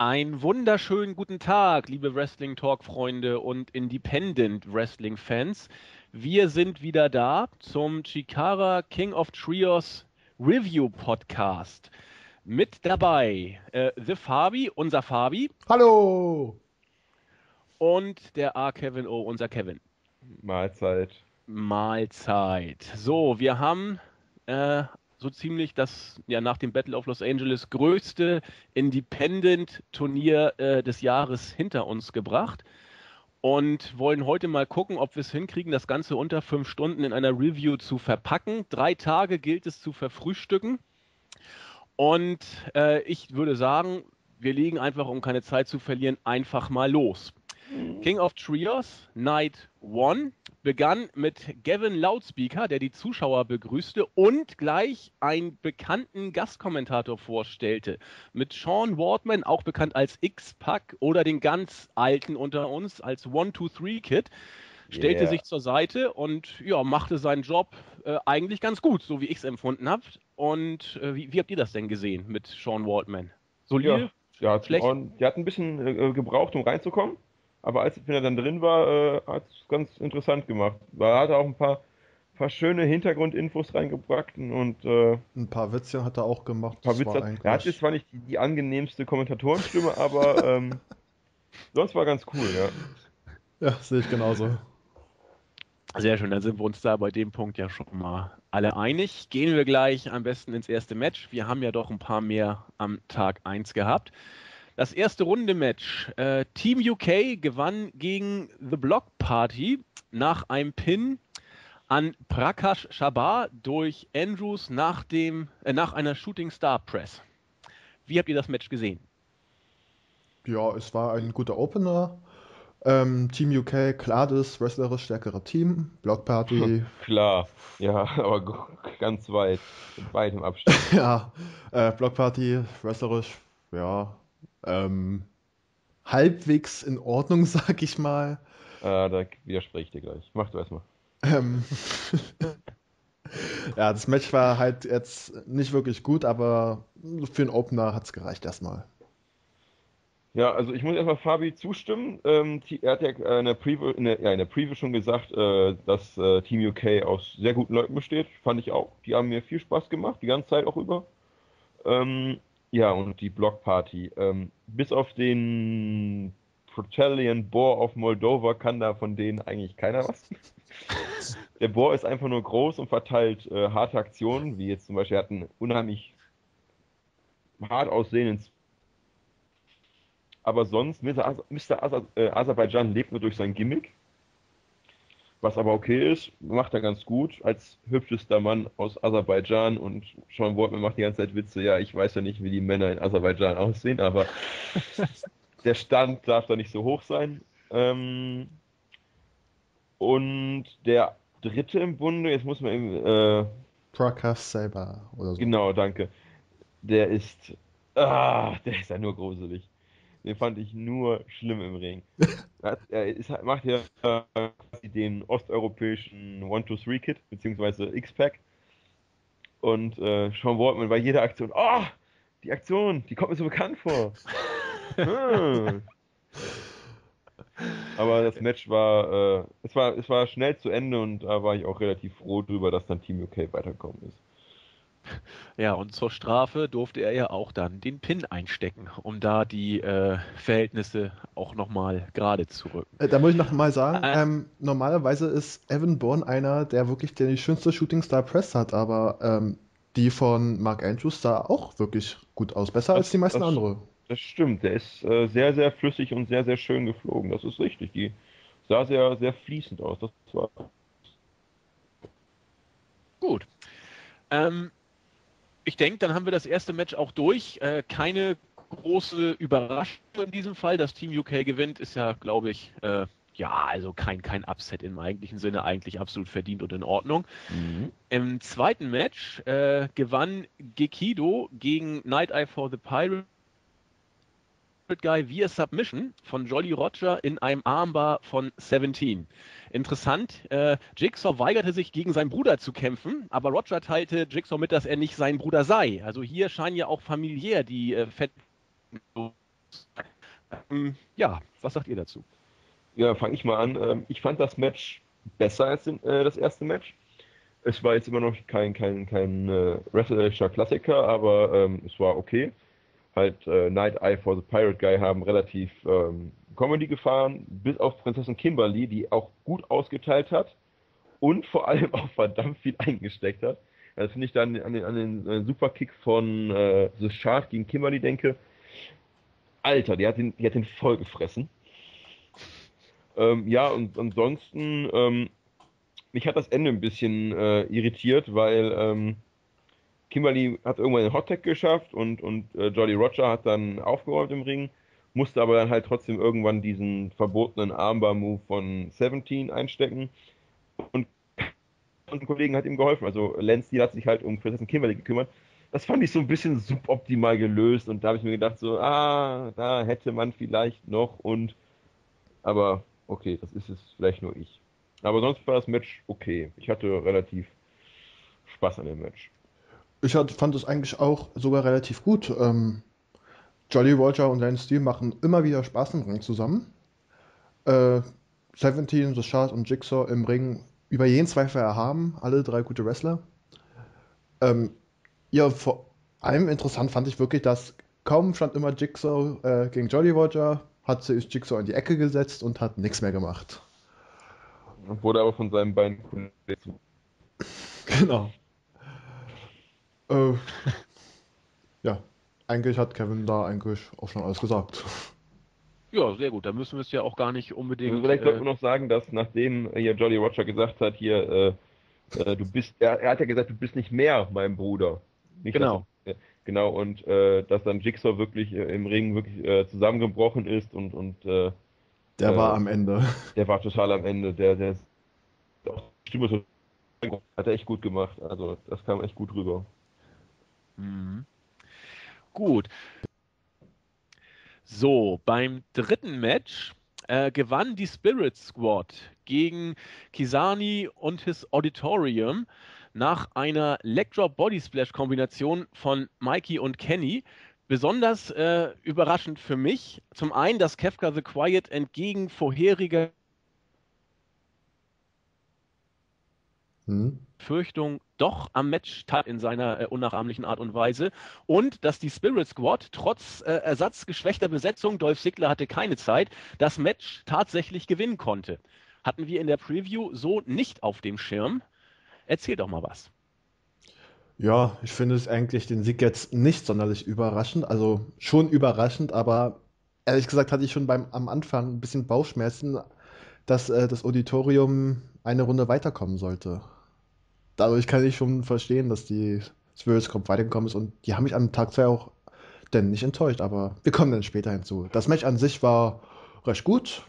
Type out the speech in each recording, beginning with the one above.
Einen wunderschönen guten Tag, liebe Wrestling Talk-Freunde und Independent Wrestling-Fans. Wir sind wieder da zum Chikara King of Trios Review Podcast. Mit dabei The Fabi, unser Fabi, Hallo! und der A. Kevin O., unser Kevin. Mahlzeit. Mahlzeit. So, wir haben so ziemlich das, ja, nach dem Battle of Los Angeles größte Independent-Turnier des Jahres hinter uns gebracht und wollen heute mal gucken, ob wir es hinkriegen, das Ganze unter 5 Stunden in einer Review zu verpacken. 3 Tage gilt es zu verfrühstücken und ich würde sagen, wir legen einfach, um keine Zeit zu verlieren, einfach mal los. King of Trios, Night 1, begann mit Gavin Loudspeaker, der die Zuschauer begrüßte und gleich einen bekannten Gastkommentator vorstellte. Mit Sean Waldman, auch bekannt als X-Pac oder den ganz Alten unter uns als 1-2-3-Kid, stellte sich zur Seite und ja, machte seinen Job eigentlich ganz gut, so wie ich es empfunden habe. Und wie habt ihr das denn gesehen mit Sean Waldman? Solide? Ja, Schlecht? der hat ein bisschen gebraucht, um reinzukommen. Aber wenn er dann drin war, hat es ganz interessant gemacht. Er hat auch ein paar schöne Hintergrundinfos reingebracht und Ein paar Witze hat er auch gemacht. ein paar Das Witze. war Er hat jetzt zwar nicht die angenehmste Kommentatorenstimme, aber sonst war ganz cool, ja. Ja, sehe ich genauso. Sehr schön, dann sind wir uns da bei dem Punkt ja schon mal alle einig. Gehen wir gleich am besten ins erste Match. Wir haben ja doch ein paar mehr am Tag 1 gehabt. Das erste Runde-Match. Team UK gewann gegen The Block Party nach einem Pin an Prakash Shabar durch Andrews nach einer Shooting Star Press. Wie habt ihr das Match gesehen? Ja, es war ein guter Opener. Team UK, klar das wrestlerisch stärkere Team. Block Party, Klar, ja, aber ganz weit im Abstand. ja, Block Party, wrestlerisch, ja, halbwegs in Ordnung, sag ich mal. Da widerspreche ich dir gleich. Mach du erstmal. Ähm, ja, das Match war halt jetzt nicht wirklich gut, aber für einen Opener hat es gereicht erstmal. Ja, also ich muss erstmal Fabi zustimmen. Er hat ja in der Preview schon gesagt, dass Team UK aus sehr guten Leuten besteht. Fand ich auch. Die haben mir viel Spaß gemacht, die ganze Zeit auch über. Ja, und die Block Party. Bis auf den Protellian Boar of Moldova kann da von denen eigentlich keiner was. Der Boar ist einfach nur groß und verteilt harte Aktionen, wie jetzt zum Beispiel, er hat einen unheimlich hart aussehenden. Aber sonst, Mr. Aserbaidschan lebt nur durch sein Gimmick. Was aber okay ist, macht er ganz gut als hübschester Mann aus Aserbaidschan, und Sean Waldman macht die ganze Zeit Witze. Ja, ich weiß ja nicht, wie die Männer in Aserbaidschan aussehen, aber der Stand darf da nicht so hoch sein. Und der dritte im Bunde, jetzt muss man eben, Prakash Saber oder so. genau, danke. Der ist, der ist ja nur gruselig. Den fand ich nur schlimm im Ring. Macht ja quasi den osteuropäischen 1-2-3-Kid, beziehungsweise X-Pac. Und Sean Waldman bei jeder Aktion, die Aktion, die kommt mir so bekannt vor. Hm. Aber das Match es war schnell zu Ende, und da war ich auch relativ froh drüber, dass dann Team UK weitergekommen ist. Ja, und zur Strafe durfte er ja auch dann den Pin einstecken, um da die Verhältnisse auch nochmal gerade zu rücken. Da muss ich noch mal sagen, normalerweise ist Evan Bourne einer, der wirklich die schönste Shooting Star Press hat, aber die von Mark Andrews sah auch wirklich gut aus. Besser als die meisten andere. Das stimmt, der ist sehr, sehr flüssig und sehr, sehr schön geflogen. Das ist richtig. Die sah sehr, sehr fließend aus. Das war Gut. Ich denke, dann haben wir das erste Match auch durch. Keine große Überraschung in diesem Fall. Das Team UK gewinnt, ist ja, glaube ich, also kein Upset im eigentlichen Sinne, eigentlich absolut verdient und in Ordnung. Im zweiten Match gewann Gekido gegen Night Eye for the Pirate Guy via Submission von Jolly Roger in einem Armbar von 17. Interessant, Jigsaw weigerte sich, gegen seinen Bruder zu kämpfen, aber Roger teilte Jigsaw mit, dass er nicht sein Bruder sei. Also hier scheinen ja auch familiär die Fetten Ja, was sagt ihr dazu? Ja, fange ich mal an. Ich fand das Match besser als das erste Match. Es war jetzt immer noch kein wrestlerischer Klassiker, aber es war okay. Halt Night Eye for the Pirate Guy haben relativ Comedy gefahren, bis auf Prinzessin Kimberly, die auch gut ausgeteilt hat und vor allem auch verdammt viel eingesteckt hat. Das finde ich dann an den Superkick von The Shard gegen Kimberly denke. Alter, die hat den voll gefressen. Ja, und ansonsten, mich hat das Ende ein bisschen irritiert, weil Kimberly hat irgendwann den Hottag geschafft und Jolly Roger hat dann aufgeräumt im Ring, musste aber dann halt trotzdem irgendwann diesen verbotenen Armbar-Move von 17 einstecken und ein Kollegen hat ihm geholfen. Also Lance Steele hat sich halt um Prinzessin Kimberly gekümmert. Das fand ich so ein bisschen suboptimal gelöst und da habe ich mir gedacht so, da hätte man vielleicht noch aber okay, das ist es vielleicht nur ich. Aber sonst war das Match okay. Ich hatte relativ Spaß an dem Match. Fand es eigentlich auch sogar relativ gut. Jolly Roger und Lance Steele machen immer wieder Spaß im Ring zusammen. Äh, 17, The Shard und Jigsaw im Ring über jeden Zweifel erhaben. Alle drei gute Wrestler. Ähm, ja, vor allem interessant fand ich wirklich, dass kaum stand immer Jigsaw gegen Jolly Roger, hat sich Jigsaw in die Ecke gesetzt und hat nichts mehr gemacht. Wurde aber von seinen beiden Kollegen. Genau. Äh, ja, eigentlich hat Kevin da eigentlich auch schon alles gesagt. Ja, sehr gut. Da müssen wir es ja auch gar nicht Also unbedingt. vielleicht sollten wir noch sagen, dass nachdem hier Jolly Roger gesagt hat, er hat ja gesagt, du bist nicht mehr mein Bruder. Nicht, dass er, Genau. genau, und dass dann Jigsaw wirklich im Ring wirklich zusammengebrochen ist und Der war äh, am Ende. der war total am Ende. Der auch die Stimme hat er echt gut gemacht. Also das kam echt gut rüber. Mhm. Gut. So, beim dritten Match gewann die Spirit Squad gegen Kisani und his Auditorium nach einer Leg Drop Body Splash Kombination von Mikey und Kenny. Besonders überraschend für mich, zum einen, dass Kefka the Quiet entgegen vorheriger Hm. Befürchtung doch am Match teil in seiner unnachahmlichen Art und Weise und dass die Spirit Squad trotz ersatzgeschwächter Besetzung, Dolph Ziggler hatte keine Zeit, das Match tatsächlich gewinnen konnte. Hatten wir in der Preview so nicht auf dem Schirm. Erzähl doch mal was. Ja, ich finde es eigentlich den Sieg jetzt nicht sonderlich überraschend. Also schon überraschend, aber ehrlich gesagt hatte ich schon am Anfang ein bisschen Bauchschmerzen, dass das Auditorium eine Runde weiterkommen sollte. Dadurch kann ich schon verstehen, dass die Spirits Cup weitergekommen ist und die haben mich am Tag 2 auch denn nicht enttäuscht, aber wir kommen dann später hinzu. Das Match an sich war recht gut.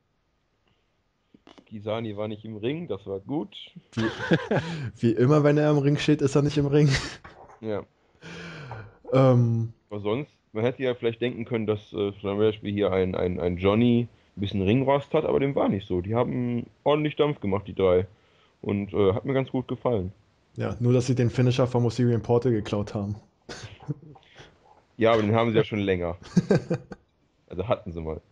Kisani war nicht im Ring, das war gut. Wie, wie immer, wenn er im Ring steht, ist er nicht im Ring. Ja. ähm, Aber sonst, man hätte ja vielleicht denken können, dass zum Beispiel hier ein Johnny ein bisschen Ringrost hat, aber dem war nicht so. Die haben ordentlich Dampf gemacht, die drei. Und hat mir ganz gut gefallen. ja, nur, dass sie den Finisher vom Osirian Portal geklaut haben. Ja, aber den haben sie ja schon länger. Also hatten sie mal.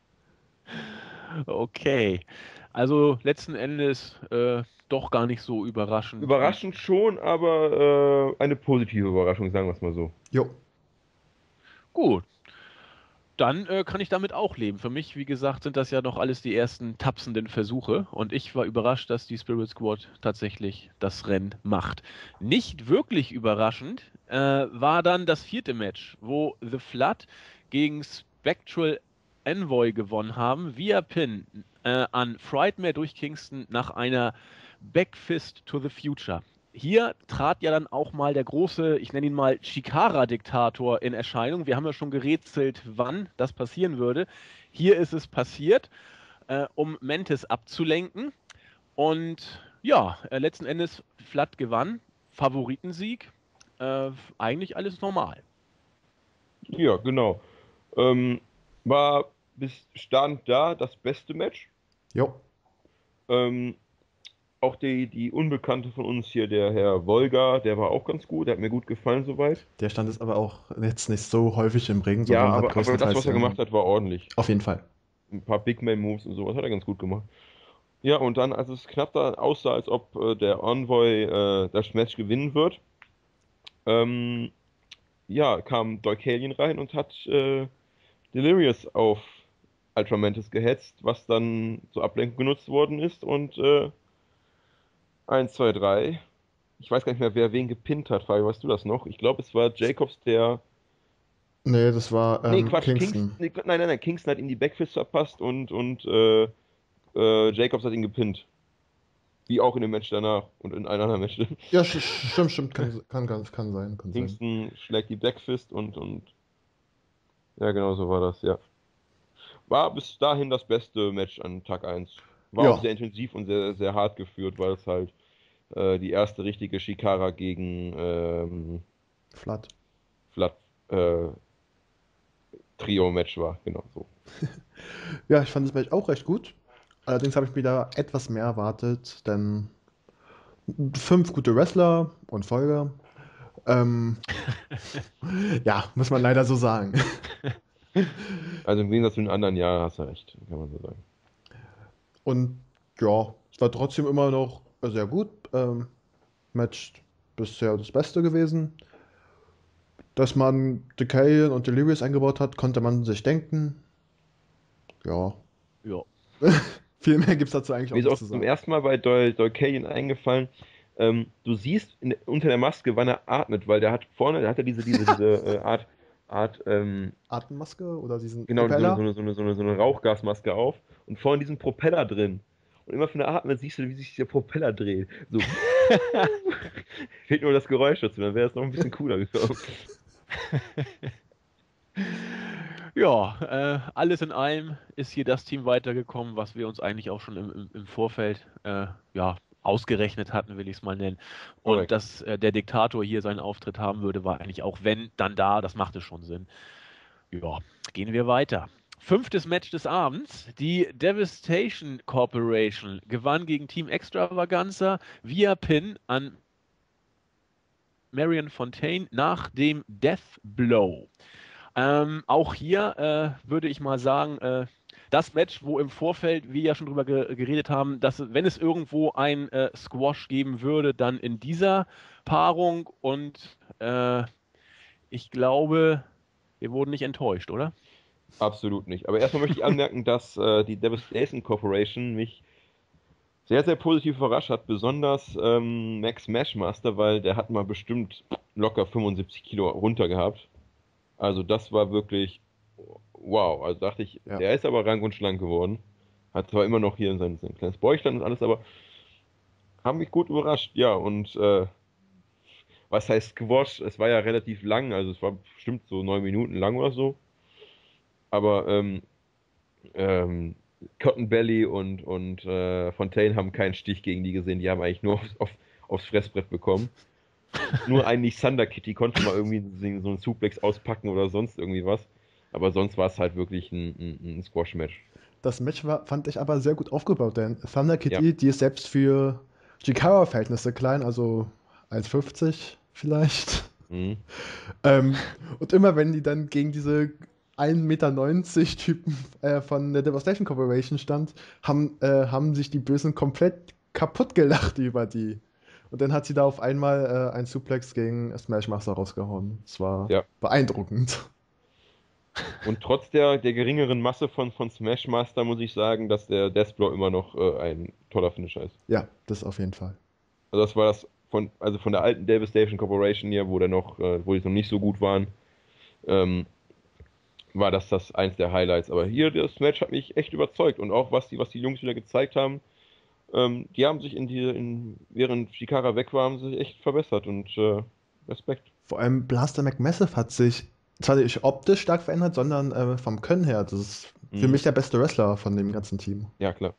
Okay. Also letzten Endes doch gar nicht so überraschend wie. Überraschend schon, aber eine positive Überraschung, sagen wir es mal so. Jo. Gut. Dann kann ich damit auch leben. Für mich, wie gesagt, sind das ja noch alles die ersten tapsenden Versuche und ich war überrascht, dass die Spirit Squad tatsächlich das Rennen macht. Nicht wirklich überraschend war dann das vierte Match, wo The Flood gegen Spectral Envoy gewonnen haben, via Pin an Frightmare durch Kingston nach einer Backfist to the Future. Hier trat ja dann auch mal der große, ich nenne ihn mal Chikara-Diktator in Erscheinung. Wir haben ja schon gerätselt, wann das passieren würde. Hier ist es passiert, um Mantis abzulenken. Und ja, letzten Endes Flood gewann. Favoritensieg. Eigentlich alles normal. Ja, genau. Ähm, war bis Stand da das beste Match. Jo. Ähm, auch die Unbekannte von uns hier, der Herr Wolga, der war auch ganz gut, der hat mir gut gefallen soweit. Der stand jetzt aber auch jetzt nicht so häufig im Ring, Ja, sondern hat aber das, was größtenteils er gemacht hat, war ordentlich. auf jeden Fall. Ein paar Big Man Moves und sowas hat er ganz gut gemacht. Ja, und dann, als es knapp da aussah, als ob der Envoy das Match gewinnen wird, ähm, ja, kam Deucalion rein und hat Delirious auf Ultramantis gehetzt, was dann zur Ablenkung genutzt worden ist und 1, 2, 3. Ich weiß gar nicht mehr, wer wen gepinnt hat, Fabio, weißt du das noch? Ich glaube, es war Jacobs, der. Nee, das war Nee, Quatsch, Kingston. Nein, Kingston hat ihm die Backfist verpasst und Jacobs hat ihn gepinnt. Wie auch in dem Match danach und in einem anderen Match. Ja, stimmt, kann sein. Kingston schlägt die Backfist und ja, genau so war das, ja. War bis dahin das beste Match an Tag 1. War auch Ja, sehr intensiv und sehr, sehr hart geführt, weil es halt die erste richtige Shikara gegen Flat. Flat äh, Trio-Match war, genau so. Ja, ich fand das Match auch recht gut. Allerdings habe ich mir da etwas mehr erwartet, denn 5 gute Wrestler und Folger. Ähm, ja, muss man leider so sagen. Also im Gegensatz zu den anderen Jahren hast du recht, kann man so sagen. Und ja, es war trotzdem immer noch sehr gut. Match bisher das Beste gewesen. Dass man Decay und Delirious eingebaut hat, konnte man sich denken. Ja, Ja. viel mehr gibt es dazu eigentlich auch Mir ist nicht auch zu zum sagen. ersten Mal bei Deucalion eingefallen, du siehst unter der Maske, wann er atmet, weil der hat vorne, der hat ja diese Art, Atemmaske oder diesen genau, Propeller? so eine Rauchgasmaske auf und vorne diesen Propeller drin. Und immer wenn er atmet, siehst du, wie sich der Propeller dreht. So. Fehlt nur das Geräusch dazu, dann wäre es noch ein bisschen cooler gekommen. Ja, alles in allem ist hier das Team weitergekommen, was wir uns eigentlich auch schon im Vorfeld ja, ausgerechnet hatten, will ich es mal nennen. Und Korrekt. dass der Diktator hier seinen Auftritt haben würde, war eigentlich auch, wenn, dann da, das machte schon Sinn. Ja, gehen wir weiter. 5. Match des Abends. Die Devastation Corporation gewann gegen Team Extravaganza via Pin an Marion Fontaine nach dem Death Blow. Auch hier würde ich mal sagen, das Match, wo im Vorfeld wir ja schon drüber geredet haben, dass wenn es irgendwo ein Squash geben würde, dann in dieser Paarung und ich glaube, wir wurden nicht enttäuscht, oder? Absolut nicht. Aber erstmal möchte ich anmerken, dass die Devastation Corporation mich sehr, sehr positiv überrascht hat. Besonders Max Smashmaster, weil der hat mal bestimmt locker 75 Kilo runter gehabt. Also das war wirklich wow. Also dachte ich, Ja. der ist aber rank und schlank geworden. Hat zwar immer noch hier sein kleines Bäuchlein und alles, aber haben mich gut überrascht. Ja, und was heißt Squash? Es war ja relativ lang, also es war bestimmt so 9 Minuten lang oder so. Aber ähm, Cotton Belly und Fontaine haben keinen Stich gegen die gesehen. Die haben eigentlich nur aufs Fressbrett bekommen. Nur eigentlich Thunder Kitty konnte mal irgendwie so einen Suplex auspacken oder sonst irgendwie was. Aber sonst war es halt wirklich ein Squash-Match. Das Match fand ich aber sehr gut aufgebaut, denn Thunder Ja. Kitty, die ist selbst für Chikara-Verhältnisse klein, also 1,50 vielleicht. Mhm. Ähm, und immer wenn die dann gegen diese 1,90 Meter Typen von der Devastation Corporation stand, haben sich die Bösen komplett kaputt gelacht über die. Und dann hat sie da auf einmal einen Suplex gegen Smashmaster rausgehauen. Das war Ja. beeindruckend. Und trotz der geringeren Masse von Smashmaster muss ich sagen, dass der Deathblow immer noch ein toller Finisher ist. Ja, das auf jeden Fall. Also das war das also von der alten Devastation Corporation hier, wo die noch nicht so gut waren, ähm, war das eins der Highlights. Aber hier, das Match hat mich echt überzeugt. Und auch was die Jungs wieder gezeigt haben, die haben sich während Shikara weg war, haben sie sich echt verbessert und Respekt. Vor allem Blaster McMassive hat sich zwar nicht optisch stark verändert, sondern vom Können her. Das ist für Mhm. mich der beste Wrestler von dem ganzen Team. Ja, klar.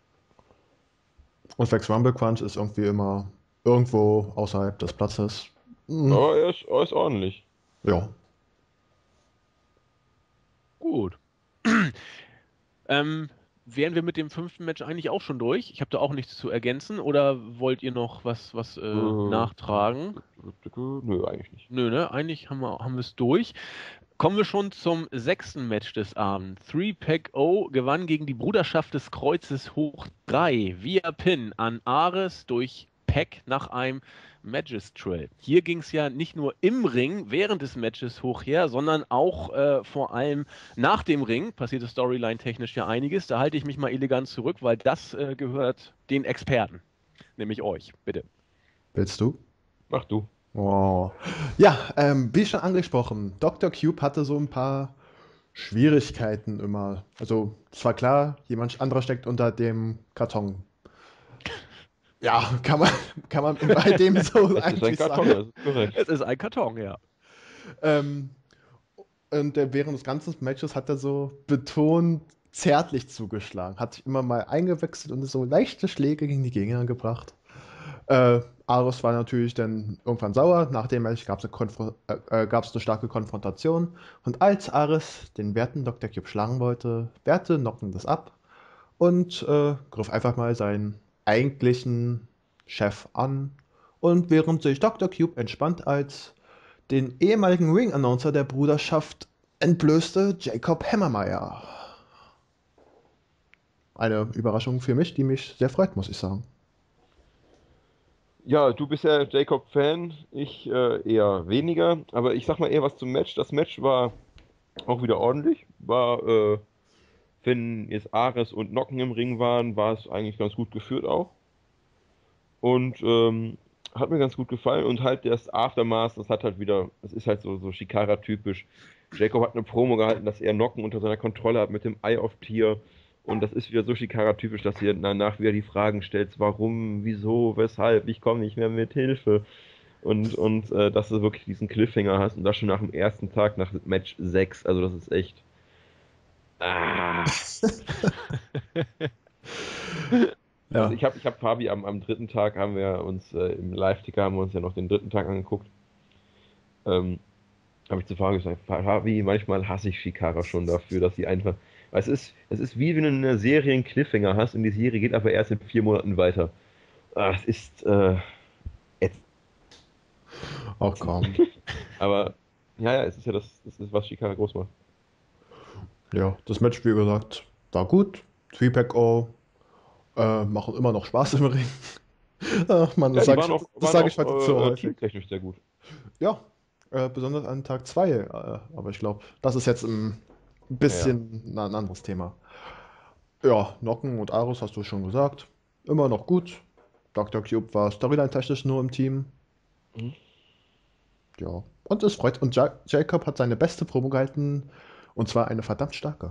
Und Flex Rumble Crunch ist irgendwie immer irgendwo außerhalb des Platzes. Mhm. Aber er ist ordentlich. Ja. Gut. Ähm, wären wir mit dem 5. Match eigentlich auch schon durch. Ich habe da auch nichts zu ergänzen. Oder wollt ihr noch was nachtragen? Nö, eigentlich nicht. Nö, ne? Eigentlich haben wir es durch. Kommen wir schon zum 6. Match des Abends. 3PAC-O gewann gegen die Bruderschaft des Kreuzes hoch 3 via Pin an Ares durch Pac nach einem Magistrate. Hier ging es ja nicht nur im Ring während des Matches hoch her, sondern auch vor allem nach dem Ring. Passierte Storyline-technisch ja einiges. Da halte ich mich mal elegant zurück, weil das gehört den Experten. Nämlich euch, bitte. Willst du? Mach du. Oh. Ja, wie schon angesprochen, Dr. Cube hatte so ein paar Schwierigkeiten immer. Also, es war klar, jemand anderer steckt unter dem Karton. Ja, kann man bei dem so Es ist ein eigentlich Karton, sagen. das ist korrekt. Es ist ein Karton, ja. Ähm, und während des ganzen Matches hat er so betont zärtlich zugeschlagen, hat sich immer mal eingewechselt und so leichte Schläge gegen die Gegner gebracht. Ares war natürlich dann irgendwann sauer. Nach dem Match gab es eine starke Konfrontation. Und als Ares den werten Dr. Cube schlagen wollte, wehrte Nocken das ab und griff einfach mal seinen eigentlichen Chef an. Und während sich Dr. Cube entspannt als den ehemaligen Ring-Announcer der Bruderschaft entblößte Jacob Hammermeyer. Eine Überraschung für mich, die mich sehr freut, muss ich sagen. Ja, du bist ja Jacob-Fan, ich eher weniger, aber ich sag mal eher was zum Match. Das Match war auch wieder ordentlich. Wenn jetzt Ares und Nocken im Ring waren, war es eigentlich ganz gut geführt auch. Und hat mir ganz gut gefallen. Und halt das Aftermath, das hat halt wieder, das ist halt so Shikara-typisch. Jacob hat eine Promo gehalten, dass er Nocken unter seiner Kontrolle hat mit dem Eye of Tear. Und das ist wieder so Shikara-typisch, dass ihr danach wieder die Fragen stellt, warum, wieso, weshalb, ich komme nicht mehr mit Hilfe. Und dass du wirklich diesen Cliffhanger hast und das schon nach dem ersten Tag, nach Match 6. Also das ist echt. Ah. Also Ja. ich hab Fabi am dritten Tag haben wir uns im Live-Ticker haben wir uns ja noch den dritten Tag angeguckt. Habe ich zu Fabi gesagt, Fabi, manchmal hasse ich Shikara schon dafür, dass sie einfach. Weil es ist wie wenn du eine Serie einen Cliffhanger hast und die Serie geht aber erst in 4 Monaten weiter. Es ist ätzend. Auch kaum. Aber ja, es ist ja das ist, was Shikara groß macht. Ja, das Match, wie gesagt, war gut. 3-Pack-O machen immer noch Spaß im Ring. Ach man, Ja, die waren das waren sag ich auch heute zu häufig. teamtechnisch sehr gut. Ja, besonders an Tag 2. Aber ich glaube, das ist jetzt ein Ja, ja. bisschen ein anderes Thema. Ja, Nocken und Ares hast du schon gesagt. Immer noch gut. Dr. Cube war storyline-technisch nur im Team. Mhm. Ja, und es freut. Und Jacob hat seine beste Promo gehalten. Und zwar eine verdammt starke.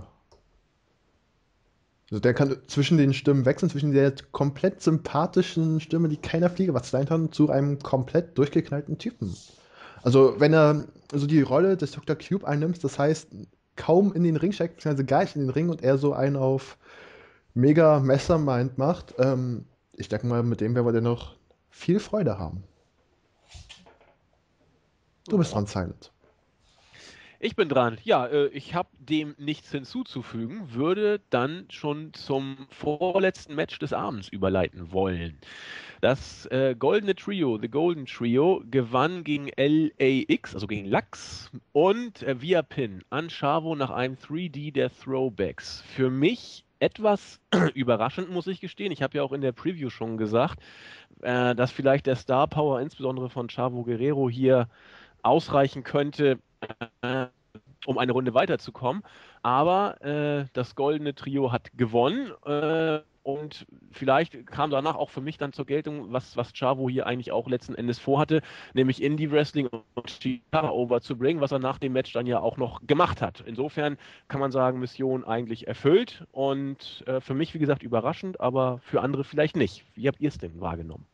Also der kann zwischen den Stimmen wechseln, zwischen der komplett sympathischen Stimme, die keiner Fliege was sein kann, zu einem komplett durchgeknallten Typen. Also wenn er so die Rolle des Dr. Cube einnimmt, das heißt kaum in den Ring steigt, beziehungsweise gar nicht in den Ring und er so einen auf mega Mastermind macht, ich denke mal, mit dem werden wir dann noch viel Freude haben. Du bist dran, Silent. Ich bin dran. Ja, ich habe dem nichts hinzuzufügen, würde dann schon zum vorletzten Match des Abends überleiten wollen. Das Goldene Trio, The Golden Trio, gewann gegen LAX, also gegen Lux und via Pin an Chavo nach einem 3D der Throwbacks. Für mich etwas überraschend, muss ich gestehen. Ich habe ja auch in der Preview schon gesagt, dass vielleicht der Star Power, insbesondere von Chavo Guerrero, hier ausreichen könnte, äh, um eine Runde weiterzukommen. Aber das Goldene Trio hat gewonnen und vielleicht kam danach auch für mich dann zur Geltung, was Chavo hier eigentlich auch letzten Endes vorhatte, nämlich Indie-Wrestling und Shikara overzubringen, was er nach dem Match dann ja auch noch gemacht hat. Insofern kann man sagen, Mission eigentlich erfüllt und für mich, wie gesagt, überraschend, aber für andere vielleicht nicht. Wie habt ihr es denn wahrgenommen?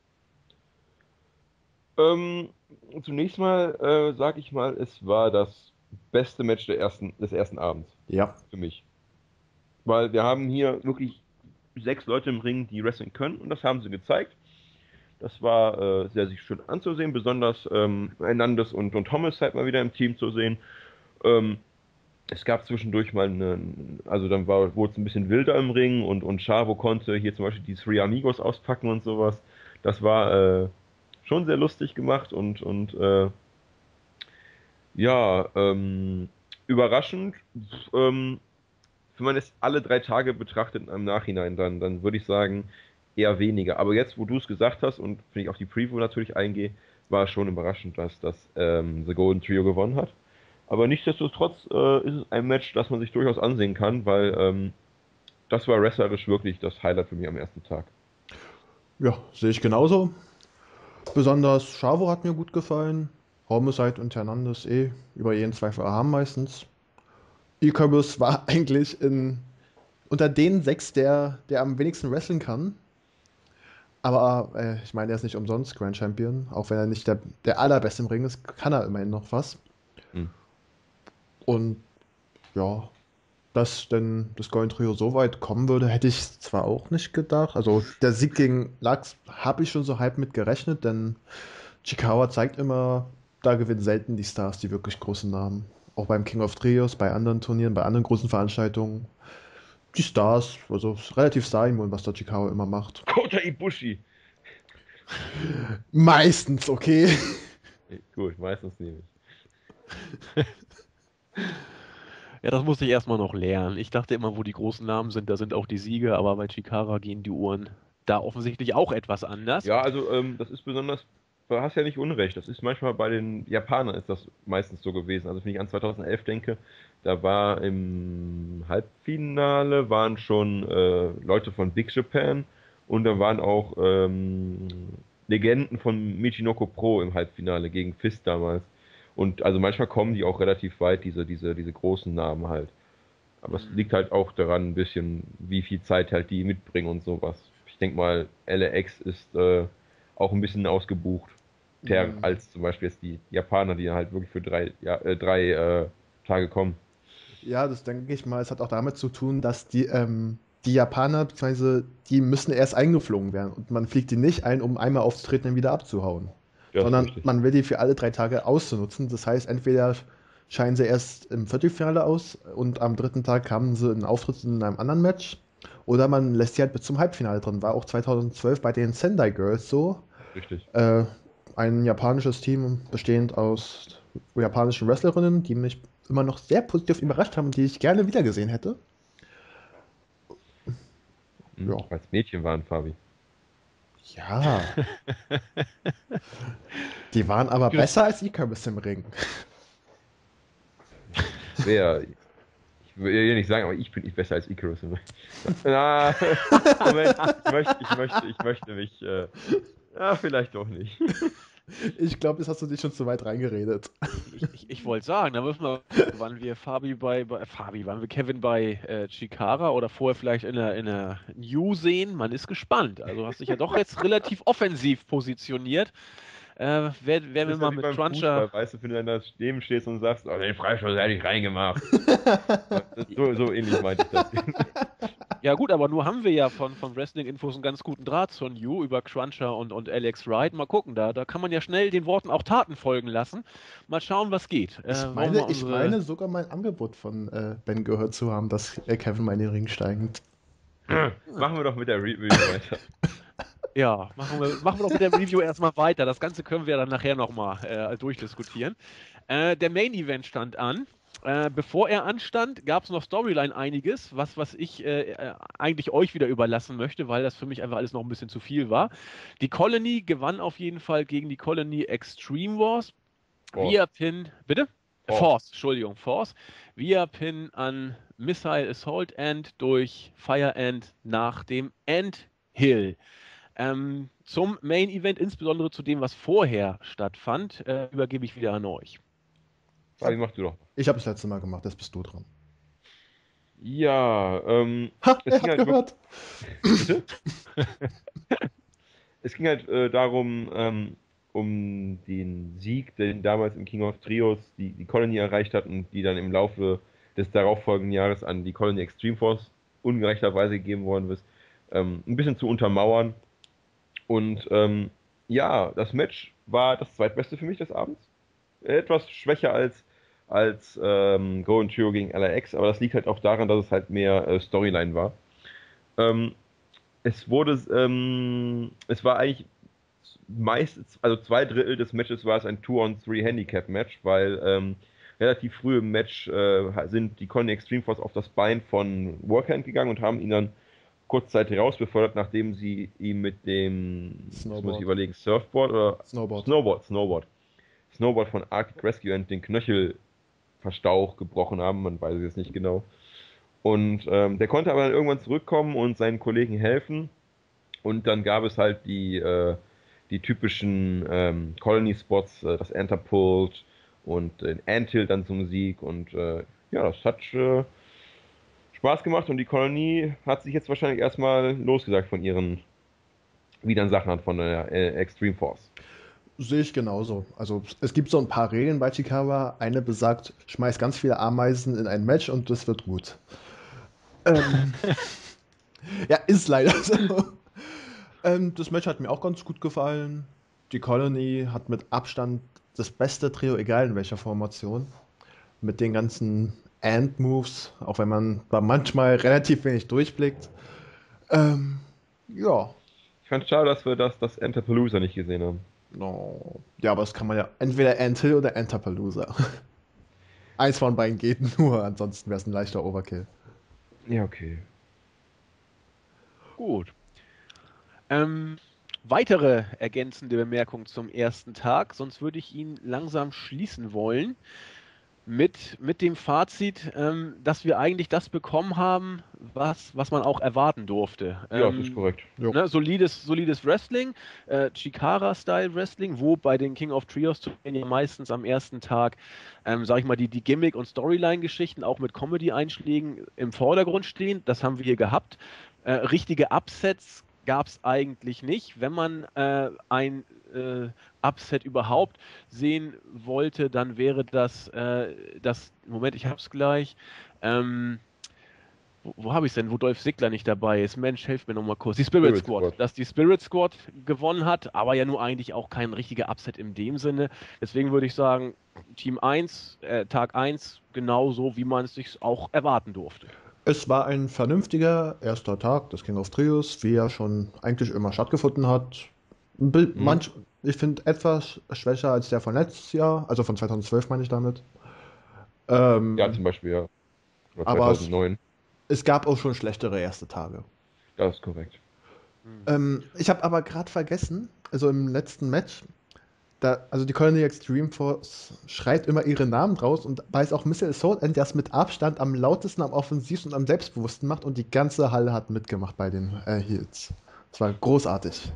Ähm, Zunächst mal sage ich mal, es war das beste Match des ersten Abends Ja. für mich. Weil wir haben hier wirklich 6 Leute im Ring, die wrestling können und das haben sie gezeigt. Das war sehr schön anzusehen, besonders Hernandez und Thomas halt mal wieder im Team zu sehen. Ähm, Es gab zwischendurch mal also dann wurde es ein bisschen wilder im Ring und Chavo konnte hier zum Beispiel die Three Amigos auspacken und sowas. Das war schon sehr lustig gemacht und ja, überraschend. Ähm, Wenn man es alle 3 Tage betrachtet im Nachhinein, dann würde ich sagen, eher weniger. Aber jetzt, wo du es gesagt hast und wenn ich auf die Preview natürlich eingehe, war es schon überraschend, dass das The Golden Trio gewonnen hat. Aber nichtsdestotrotz ist es ein Match, das man sich durchaus ansehen kann, weil das war wrestlerisch wirklich das Highlight für mich am ersten Tag. Ja, sehe ich genauso. Besonders Chavo hat mir gut gefallen. Homicide und Hernandez über jeden Zweifel erhaben meistens. Icarus war eigentlich unter den 6 der am wenigsten wrestlen kann. Aber ich meine, er ist nicht umsonst Grand Champion. Auch wenn er nicht der allerbeste im Ring ist, kann er immerhin noch was. Hm. Und ja, dass denn das Golden Trio so weit kommen würde, hätte ich zwar auch nicht gedacht. Also der Sieg gegen Lux habe ich schon so halb mit gerechnet, denn Chikawa zeigt immer, da gewinnen selten die Stars, die wirklich großen Namen. Auch beim King of Trios, bei anderen Turnieren, bei anderen großen Veranstaltungen. Die Stars, also ist relativ starimmun, was der Chikawa immer macht. Kota Ibushi! Meistens, okay. Gut, meistens nehme ich. Ja, das musste ich erstmal noch lernen. Ich dachte immer, wo die großen Namen sind, da sind auch die Siege, aber bei Chikara gehen die Uhren da offensichtlich auch etwas anders. Ja, also das ist besonders, du hast ja nicht Unrecht, das ist manchmal bei den Japanern ist das meistens so gewesen. Also wenn ich an 2011 denke, da war im Halbfinale waren schon Leute von Big Japan und da waren auch Legenden von Michinoku Pro im Halbfinale gegen Fist damals. Und also manchmal kommen die auch relativ weit, diese großen Namen halt. Aber es liegt halt auch daran, ein bisschen, wie viel Zeit halt die mitbringen und sowas. Ich denke mal, LAX ist auch ein bisschen ausgebucht. Als zum Beispiel jetzt die Japaner, die halt wirklich für 3 Tage kommen. Ja, das denke ich mal. Es hat auch damit zu tun, dass die Japaner, beziehungsweise die müssen erst eingeflogen werden. Und man fliegt die nicht ein, um einmal aufzutreten und wieder abzuhauen. Ja, ist Sondern richtig. man will die für alle 3 Tage auszunutzen. Das heißt, entweder scheinen sie erst im Viertelfinale aus und am dritten Tag haben sie einen Auftritt in einem anderen Match. Oder man lässt sie halt bis zum Halbfinale drin. War auch 2012 bei den Sendai Girls so. Richtig. Ein japanisches Team bestehend aus japanischen Wrestlerinnen, die mich immer noch sehr positiv überrascht haben und die ich gerne wiedergesehen hätte. Ja. Als Mädchen waren, Fabi. Ja. Die waren aber besser als Icarus im Ring. Wer? Ich will ja nicht sagen, aber ich bin nicht besser als Icarus. Na, Moment, ich möchte mich. Ja, vielleicht doch nicht. Ich glaube, das hast du dich schon zu weit reingeredet. Ich wollte sagen, da müssen wir, waren wir waren wir Kevin bei Chikara oder vorher vielleicht in der New sehen? Man ist gespannt. Also hast dich ja doch jetzt relativ offensiv positioniert. Werden wir Das ist mal ja wie mit beim Cruncher. Fußball, weißt du, wenn du dann da neben stehst und sagst, oh, den Freistoß hätte ich reingemacht. So ähnlich meinte ich das. Ja gut, aber nur haben wir ja von Wrestling-Infos einen ganz guten Draht zur New über Cruncher und Alex Wright. Mal gucken, da kann man ja schnell den Worten auch Taten folgen lassen. Mal schauen, was geht. Ich meine sogar mein Angebot von Ben gehört zu haben, dass Kevin mal in den Ring steigt. Machen wir doch mit der Review weiter. Ja, machen wir doch mit der Review erstmal weiter. Das Ganze können wir dann nachher nochmal durchdiskutieren. Der Main Event stand an. Bevor er anstand, gab es noch Storyline einiges, was ich eigentlich euch wieder überlassen möchte, weil das für mich einfach alles noch ein bisschen zu viel war. Die Colony gewann auf jeden Fall gegen die Colony Extreme Wars. Via Pin, bitte? Force, Entschuldigung, Force. Via Pin an Missile Assault End durch Fire End nach dem End Hill. Zum Main Event, insbesondere zu dem, was vorher stattfand, übergebe ich wieder an euch. Fabi, mach du doch. Ich habe das letzte Mal gemacht, jetzt bist du dran. Ja, Er hat gehört. Bitte? Es ging halt darum, um den Sieg, den damals im King of Trios die Colony erreicht hat und die dann im Laufe des darauffolgenden Jahres an die Colony Extreme Force ungerechterweise gegeben worden ist, ein bisschen zu untermauern. Und ja, das Match war das zweitbeste für mich des Abends. Etwas schwächer als Golden Trio gegen LAX, aber das liegt halt auch daran, dass es halt mehr Storyline war. Es war eigentlich also 2/3 des Matches war es ein 2-on-3 Handicap-Match, weil relativ früh im Match sind die Colony Extreme Force auf das Bein von Workhand gegangen und haben ihn dann kurzzeitig rausbefördert, nachdem sie ihm mit dem, jetzt muss ich überlegen, Surfboard oder Snowboard von Arctic Rescue und den Knöchelverstauch gebrochen haben, man weiß es jetzt nicht genau. Und der konnte aber dann irgendwann zurückkommen und seinen Kollegen helfen. Und dann gab es halt die typischen Colony-Spots, das Entapult und den Anthill dann zum Sieg. Und ja, das hat Spaß gemacht und die Kolonie hat sich jetzt wahrscheinlich erstmal losgesagt von ihren Widersachern von der Extreme Force. Sehe ich genauso. Also es gibt so ein paar Regeln bei Chikara. Eine besagt, schmeiß ganz viele Ameisen in ein Match und das wird gut. Ja, ist leider so. Das Match hat mir auch ganz gut gefallen. Die Colony hat mit Abstand das beste Trio, egal in welcher Formation. Mit den ganzen Ant-Moves, auch wenn man da manchmal relativ wenig durchblickt. Ja. Ich fand es schade, dass wir das Entapalooza nicht gesehen haben. No. Ja, aber das kann man ja entweder Anthill oder Antapalooza. Eins von beiden geht nur, ansonsten wäre es ein leichter Overkill. Ja, okay. Gut. Weitere ergänzende Bemerkungen zum ersten Tag, sonst würde ich ihn langsam schließen wollen mit dem Fazit, dass wir eigentlich das bekommen haben, was man auch erwarten durfte. Ja, das ist korrekt. Jo. Solides Wrestling, Chikara-Style-Wrestling, wo bei den King of Trios ja meistens am ersten Tag, sag ich mal, die Gimmick- und Storyline-Geschichten auch mit Comedy-Einschlägen im Vordergrund stehen. Das haben wir hier gehabt. Richtige Upsets gab es eigentlich nicht. Wenn man ein Upset überhaupt sehen wollte, dann wäre das Moment, ich hab's gleich. Wo habe ich es denn? Wo Dolph Ziggler nicht dabei ist. Mensch, helft mir nochmal kurz. Die Spirit Squad. Dass die Spirit Squad gewonnen hat, aber ja nur eigentlich auch kein richtiger Upset in dem Sinne. Deswegen würde ich sagen, Team 1, Tag 1, genauso, wie man es sich auch erwarten durfte. Es war ein vernünftiger erster Tag des King of Trios, wie er schon eigentlich immer stattgefunden hat. Ich finde etwas schwächer als der von letztes Jahr, also von 2012 meine ich damit. Ja, zum Beispiel, ja. Oder Aber 2009. es gab auch schon schlechtere erste Tage. Das ist korrekt. Ich habe aber gerade vergessen, also im letzten Match, also die Colony Extreme Force schreit immer ihre Namen raus und da ist auch Missile Assault End, der es mit Abstand am lautesten, am offensivsten und am selbstbewussten macht und die ganze Halle hat mitgemacht bei den Heels. Das war großartig.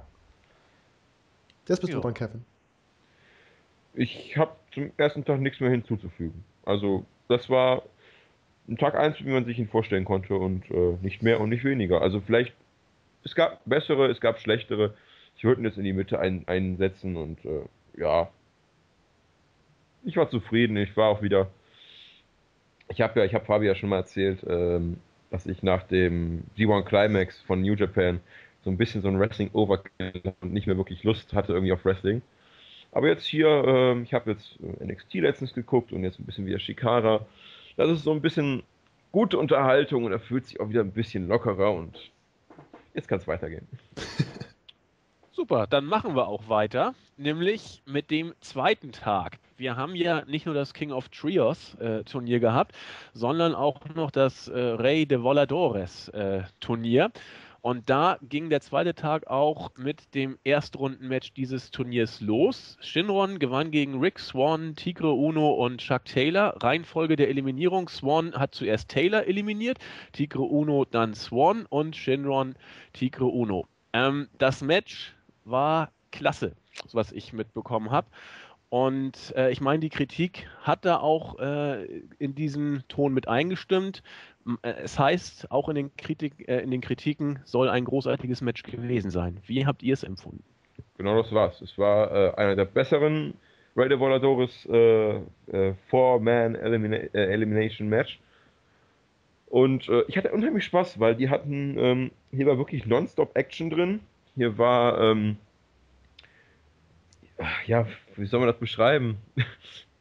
Jetzt bist du dran, Kevin. Ich habe zum ersten Tag nichts mehr hinzuzufügen. Also, das war ein Tag 1, wie man sich ihn vorstellen konnte und nicht mehr und nicht weniger. Also vielleicht, es gab bessere, es gab schlechtere. Ich würde ihn jetzt in die Mitte einsetzen und ja, ich war zufrieden. Ich war auch wieder, ich habe Fabi ja schon mal erzählt, dass ich nach dem G1 Climax von New Japan so ein bisschen so ein Wrestling-Overkill und nicht mehr wirklich Lust hatte irgendwie auf Wrestling. Aber jetzt hier, ich habe jetzt NXT letztens geguckt und jetzt ein bisschen wieder Chikara. Das ist so ein bisschen gute Unterhaltung und er fühlt sich auch wieder ein bisschen lockerer und jetzt kann es weitergehen. Super, dann machen wir auch weiter, nämlich mit dem zweiten Tag. Wir haben ja nicht nur das King of Trios Turnier gehabt, sondern auch noch das Rey de Voladores Turnier. Und da ging der zweite Tag auch mit dem Erstrundenmatch dieses Turniers los. Shinron gewann gegen Rick Swann, Tigre Uno und Chuck Taylor. Reihenfolge der Eliminierung: Swann hat zuerst Taylor eliminiert, Tigre Uno dann Swann und Shinron Tigre Uno. Das Match war klasse, was ich mitbekommen habe. Und ich meine, die Kritik hat da auch in diesem Ton mit eingestimmt. Es heißt, auch in den Kritiken soll ein großartiges Match gewesen sein. Wie habt ihr es empfunden? Genau das war's. Es war einer der besseren Rey de Voladores Four-Man Elimination Match. Und ich hatte unheimlich Spaß, weil die hatten, hier war wirklich Nonstop Action drin. Hier war, ja, wie soll man das beschreiben?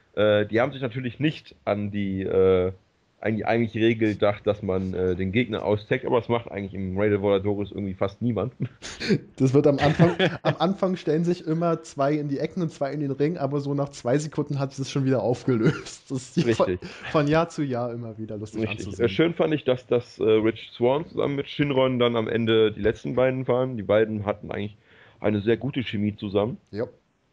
Die haben sich natürlich nicht an die eigentlich Regel gedacht, dass man den Gegner austaggt, aber das macht eigentlich im Raid Voladores irgendwie fast niemand. Das wird am Anfang stellen sich immer 2 in die Ecken und 2 in den Ring, aber so nach 2 Sekunden hat es schon wieder aufgelöst. Das ist Richtig. von Jahr zu Jahr immer wieder lustig Richtig. anzusehen. Schön fand ich, dass das Rich Swann zusammen mit Shinron dann am Ende die letzten beiden waren. Die beiden hatten eigentlich eine sehr gute Chemie zusammen. Ja.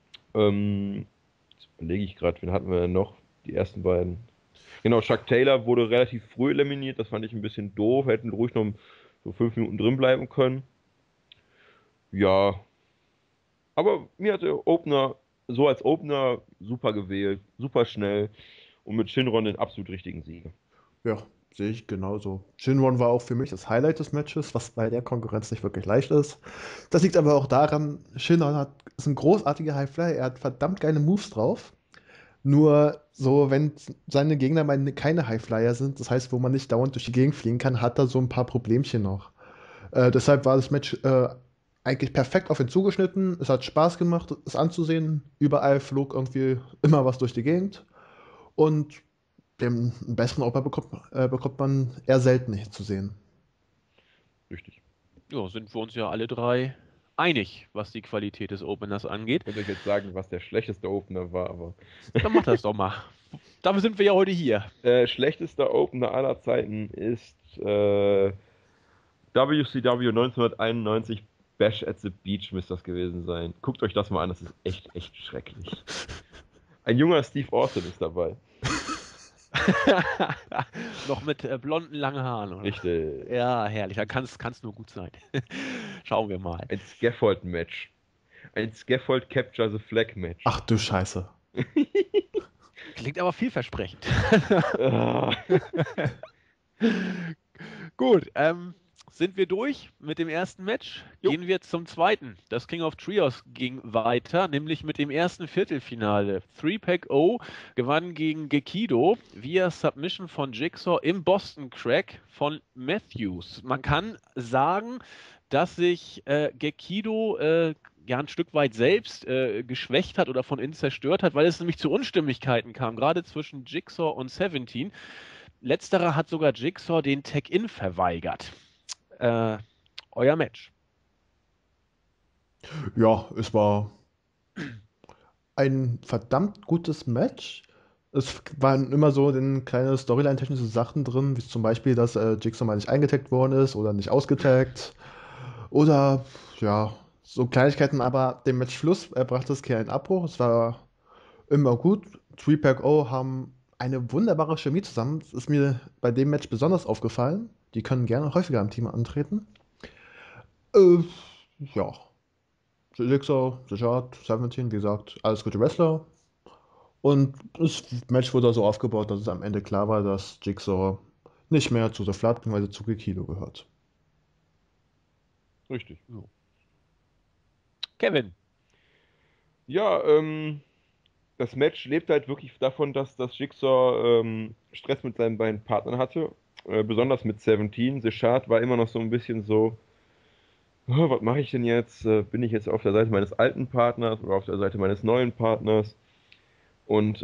Jetzt überlege ich gerade, wen hatten wir denn noch? Die ersten beiden. Genau, Chuck Taylor wurde relativ früh eliminiert. Das fand ich ein bisschen doof. Hätten ruhig noch so 5 Minuten drin bleiben können. Ja, aber mir hat der Opener so als Opener super gewählt, super schnell und mit Shinron den absolut richtigen Sieger. Ja, sehe ich genauso. Shinron war auch für mich das Highlight des Matches, was bei der Konkurrenz nicht wirklich leicht ist. Das liegt aber auch daran, Shinron ist ein großartiger Highflyer, er hat verdammt geile Moves drauf. Nur so, wenn seine Gegner mal keine Highflyer sind, das heißt, wo man nicht dauernd durch die Gegend fliegen kann, hat er so ein paar Problemchen noch. Deshalb war das Match eigentlich perfekt auf ihn zugeschnitten. Es hat Spaß gemacht, es anzusehen. Überall flog irgendwie immer was durch die Gegend. Und den besseren Opener bekommt man eher selten hier zu sehen. Richtig. Ja, sind wir uns ja alle drei einig, was die Qualität des Openers angeht. Ich könnte euch jetzt sagen, was der schlechteste Opener war, aber Dann mach das doch mal. Dafür sind wir ja heute hier. schlechtester Opener aller Zeiten ist WCW 1991 Bash at the Beach müsste das gewesen sein. Guckt euch das mal an, das ist echt, echt schrecklich. Ein junger Steve Austin ist dabei. Noch mit blonden, langen Haaren, oder? Richtig. Ja, herrlich. Da kann's nur gut sein. Schauen wir mal. Ein Scaffold-Match. Ein Scaffold Capture the Flag-Match. Ach du Scheiße. Klingt aber vielversprechend. Ah. Gut, sind wir durch mit dem ersten Match? Jo. Gehen wir zum zweiten. Das King of Trios ging weiter, nämlich mit dem ersten Viertelfinale. 3-Pack-O gewann gegen Gekido via Submission von Jigsaw im Boston Crack von Matthews. Man kann sagen, dass sich Gekido ja ein Stück weit selbst geschwächt hat oder von innen zerstört hat, weil es nämlich zu Unstimmigkeiten kam, gerade zwischen Jigsaw und 17. Letzterer hat sogar Jigsaw den Tag-In verweigert. Euer Match. Ja, es war ein verdammt gutes Match. Es waren immer so kleine Storyline-technische Sachen drin, wie zum Beispiel, dass Jigsaw mal nicht eingetaggt worden ist oder nicht ausgetaggt. Oder, ja, so Kleinigkeiten, aber dem Matchschluss brachte es keinen Abbruch. Es war immer gut. 3-Pack-O haben eine wunderbare Chemie zusammen. Das ist mir bei dem Match besonders aufgefallen. Die können gerne häufiger im Team antreten. Ja. Jigsaw, The Shard, 17, wie gesagt, alles gute Wrestler. Und das Match wurde so aufgebaut, dass es am Ende klar war, dass Jigsaw nicht mehr zu The Flood bzw. zu Gekido gehört. Richtig. Kevin. Ja, das Match lebt halt wirklich davon, dass das Jigsaw Stress mit seinen beiden Partnern hatte. Besonders mit 17. The Shard war immer noch so ein bisschen so, oh, was mache ich denn jetzt? Bin ich jetzt auf der Seite meines alten Partners oder auf der Seite meines neuen Partners? Und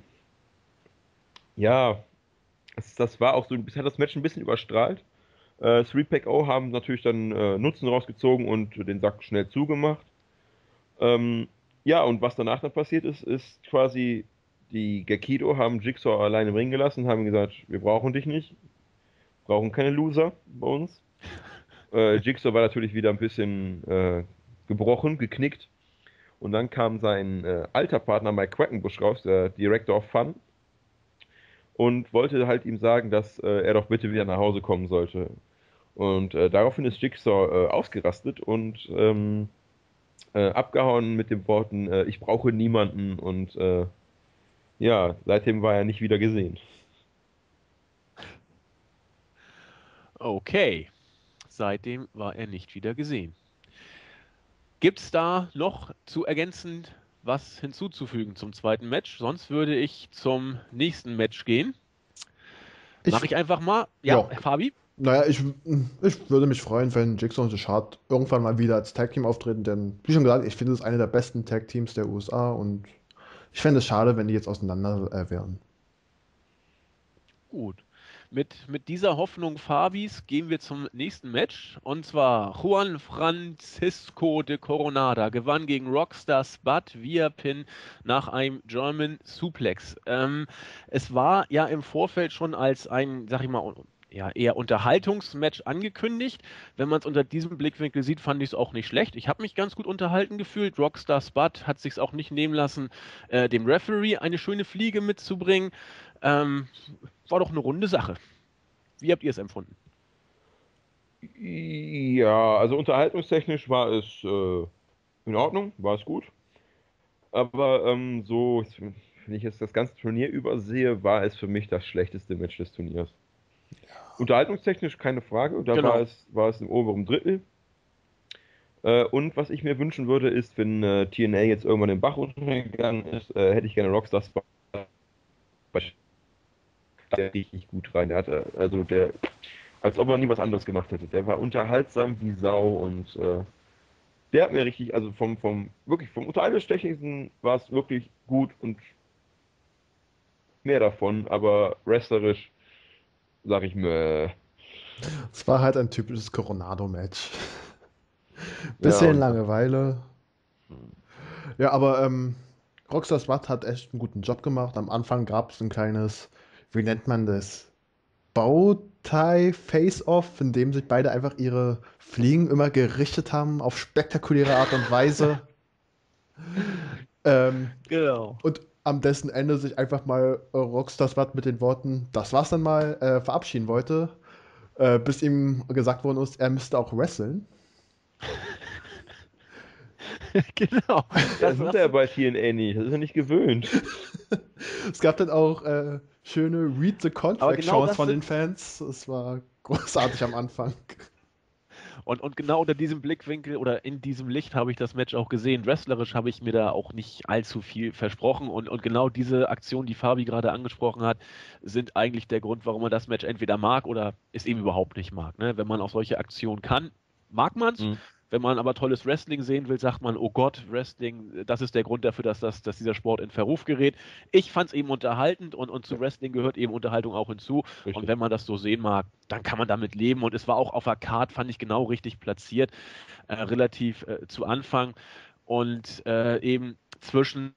ja, das war auch so, hat das Match ein bisschen überstrahlt. 3-Pack-O haben natürlich dann Nutzen rausgezogen und den Sack schnell zugemacht. Ja, und was danach dann passiert ist, ist quasi, die Gekido haben Jigsaw allein im Ring gelassen, haben gesagt, wir brauchen dich nicht, brauchen keine Loser bei uns. Jigsaw war natürlich wieder ein bisschen gebrochen, geknickt. Und dann kam sein alter Partner Mike Quackenbush raus, der Director of Fun, und wollte halt ihm sagen, dass er doch bitte wieder nach Hause kommen sollte. Und daraufhin ist Jigsaw ausgerastet und abgehauen mit den Worten, ich brauche niemanden, und ja, seitdem war er nicht wieder gesehen. Okay. Seitdem war er nicht wieder gesehen. Gibt es da noch zu ergänzend was hinzuzufügen zum zweiten Match? Sonst würde ich zum nächsten Match gehen. Mache ich einfach mal. Ja, Ja. Fabi? Naja, ich würde mich freuen, wenn Jigsaw und The Shard irgendwann mal wieder als Tag-Team auftreten, denn wie schon gesagt, ich finde es eine der besten Tag-Teams der USA und Ich fände es schade, wenn die jetzt auseinander wären. Gut. Mit dieser Hoffnung Fabis gehen wir zum nächsten Match. Und zwar Juan Francisco de Coronada gewann gegen Rockstar Spud via Pin nach einem German Suplex. Es war ja im Vorfeld schon als ein, sag ich mal, ja, eher Unterhaltungsmatch angekündigt. Wenn man es unter diesem Blickwinkel sieht, fand ich es auch nicht schlecht. Ich habe mich ganz gut unterhalten gefühlt. Rockstar Spud hat sich auch nicht nehmen lassen, dem Referee eine schöne Fliege mitzubringen. Ähm, War doch eine runde Sache. Wie habt ihr es empfunden? Ja, also unterhaltungstechnisch war es in Ordnung, war es gut. Aber so, wenn ich jetzt das ganze Turnier übersehe, war es für mich das schlechteste Match des Turniers. Unterhaltungstechnisch keine Frage, da Genau. war es im oberen Drittel. Und was ich mir wünschen würde, ist, wenn TNA jetzt irgendwann den Bach runtergegangen ist, hätte ich gerne Rockstar Spud, der richtig gut rein. Der hatte, also der, als ob er nie was anderes gemacht hätte. Der war unterhaltsam wie Sau und der hat mir richtig, also wirklich vom Unterhaltungstechnischen war es wirklich gut und mehr davon, aber wrestlerisch sag ich mir, Es war halt ein typisches Coronado-Match. ja Bisschen und Langeweile. Ja, aber Rockstar Spud hat echt einen guten Job gemacht. Am Anfang gab es ein kleines, wie nennt man das? Bowtie-Face-Off, in dem sich beide einfach ihre Fliegen immer gerichtet haben auf spektakuläre Art und Weise. Ähm, Genau. und am dessen Ende sich einfach mal Rockstar Spud mit den Worten, das war's dann mal, verabschieden wollte, bis ihm gesagt worden ist, er müsste auch wresteln. Genau. das Das sind hast er du. bei TNA nicht, das ist er nicht gewöhnt. Es gab dann auch schöne Read the Aber Contract genau Chants das von den sind. Fans. Es war großartig am Anfang. Und genau unter diesem Blickwinkel oder in diesem Licht habe ich das Match auch gesehen. Wrestlerisch habe ich mir da auch nicht allzu viel versprochen. Und genau diese Aktionen, die Fabi gerade angesprochen hat, sind eigentlich der Grund, warum man das Match entweder mag oder es eben überhaupt nicht mag. Ne? Wenn man auch solche Aktionen kann, mag man es. Hm, Wenn man aber tolles Wrestling sehen will, sagt man, oh Gott, Wrestling, das ist der Grund dafür, dass dieser Sport in Verruf gerät. Ich fand es eben unterhaltend und zu ja, Wrestling gehört eben Unterhaltung auch hinzu. Und richtig. wenn man das so sehen mag, dann kann man damit leben. Und es war auch auf der Card, fand ich genau richtig platziert, relativ zu Anfang. Und eben zwischen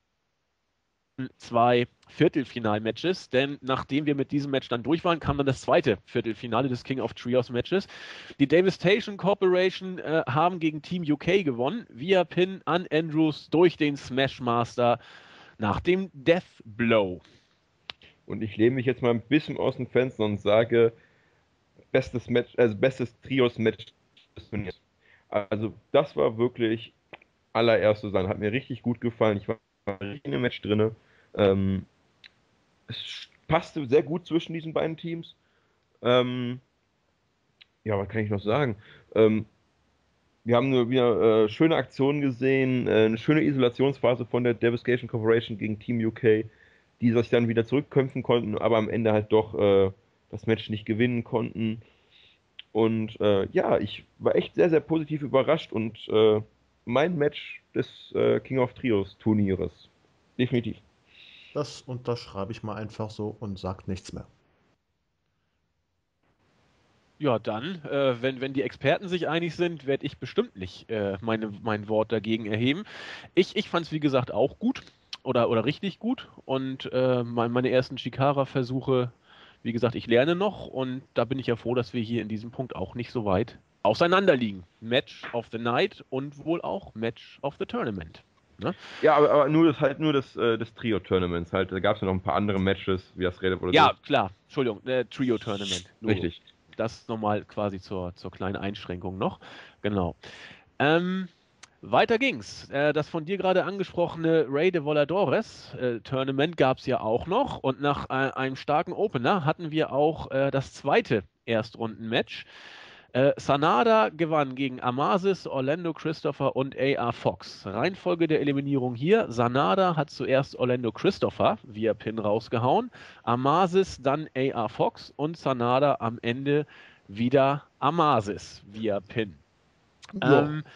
zwei Viertelfinal-Matches, denn nachdem wir mit diesem Match dann durch waren, kam dann das zweite Viertelfinale des King of Trios Matches. Die Devastation Corporation haben gegen Team UK gewonnen, via Pin an Andrews durch den Smashmaster nach dem Death Blow. Und ich lehne mich jetzt mal ein bisschen aus dem Fenster und sage, bestes Match, also bestes Trios-Match des Turniers. Also das war wirklich allererste Sahne, hat mir richtig gut gefallen. Ich war richtig in dem Match drinne. Ähm, Es passte sehr gut zwischen diesen beiden Teams. Ähm, ja, was kann ich noch sagen? Ähm, Wir haben nur wieder schöne Aktionen gesehen, eine schöne Isolationsphase von der Devastation Corporation gegen Team UK, die sich dann wieder zurückkämpfen konnten, aber am Ende halt doch das Match nicht gewinnen konnten. Und ja, ich war echt sehr, sehr positiv überrascht und mein Match des King of Trios Turnieres. Definitiv. Das unterschreibe ich mal einfach so und sag nichts mehr. Ja, dann, wenn die Experten sich einig sind, werde ich bestimmt nicht mein Wort dagegen erheben. Ich fand es, wie gesagt, auch gut oder richtig gut. Und meine ersten Chikara-Versuche, wie gesagt, ich lerne noch. Und da bin ich ja froh, dass wir hier in diesem Punkt auch nicht so weit auseinander liegen. Match of the Night und wohl auch Match of the Tournament. Ne? Ja, aber nur des Trio-Tournaments halt. Da gab es ja noch ein paar andere Matches, wie das Red oder so. Ja, klar, Entschuldigung, Trio-Tournament, Logo. Richtig. Das nochmal quasi zur kleinen Einschränkung noch. Genau. Ähm, Weiter ging's. Das von dir gerade angesprochene Rey de Voladores Tournament gab es ja auch noch. Und nach einem starken Opener hatten wir auch das zweite Erstrunden-Match. Sanada gewann gegen Amasis, Orlando Christopher und A.R. Fox. Reihenfolge der Eliminierung hier. Sanada hat zuerst Orlando Christopher via Pin rausgehauen. Amasis, dann A.R. Fox und Sanada am Ende wieder Amasis via Pin. Ja, Ähm,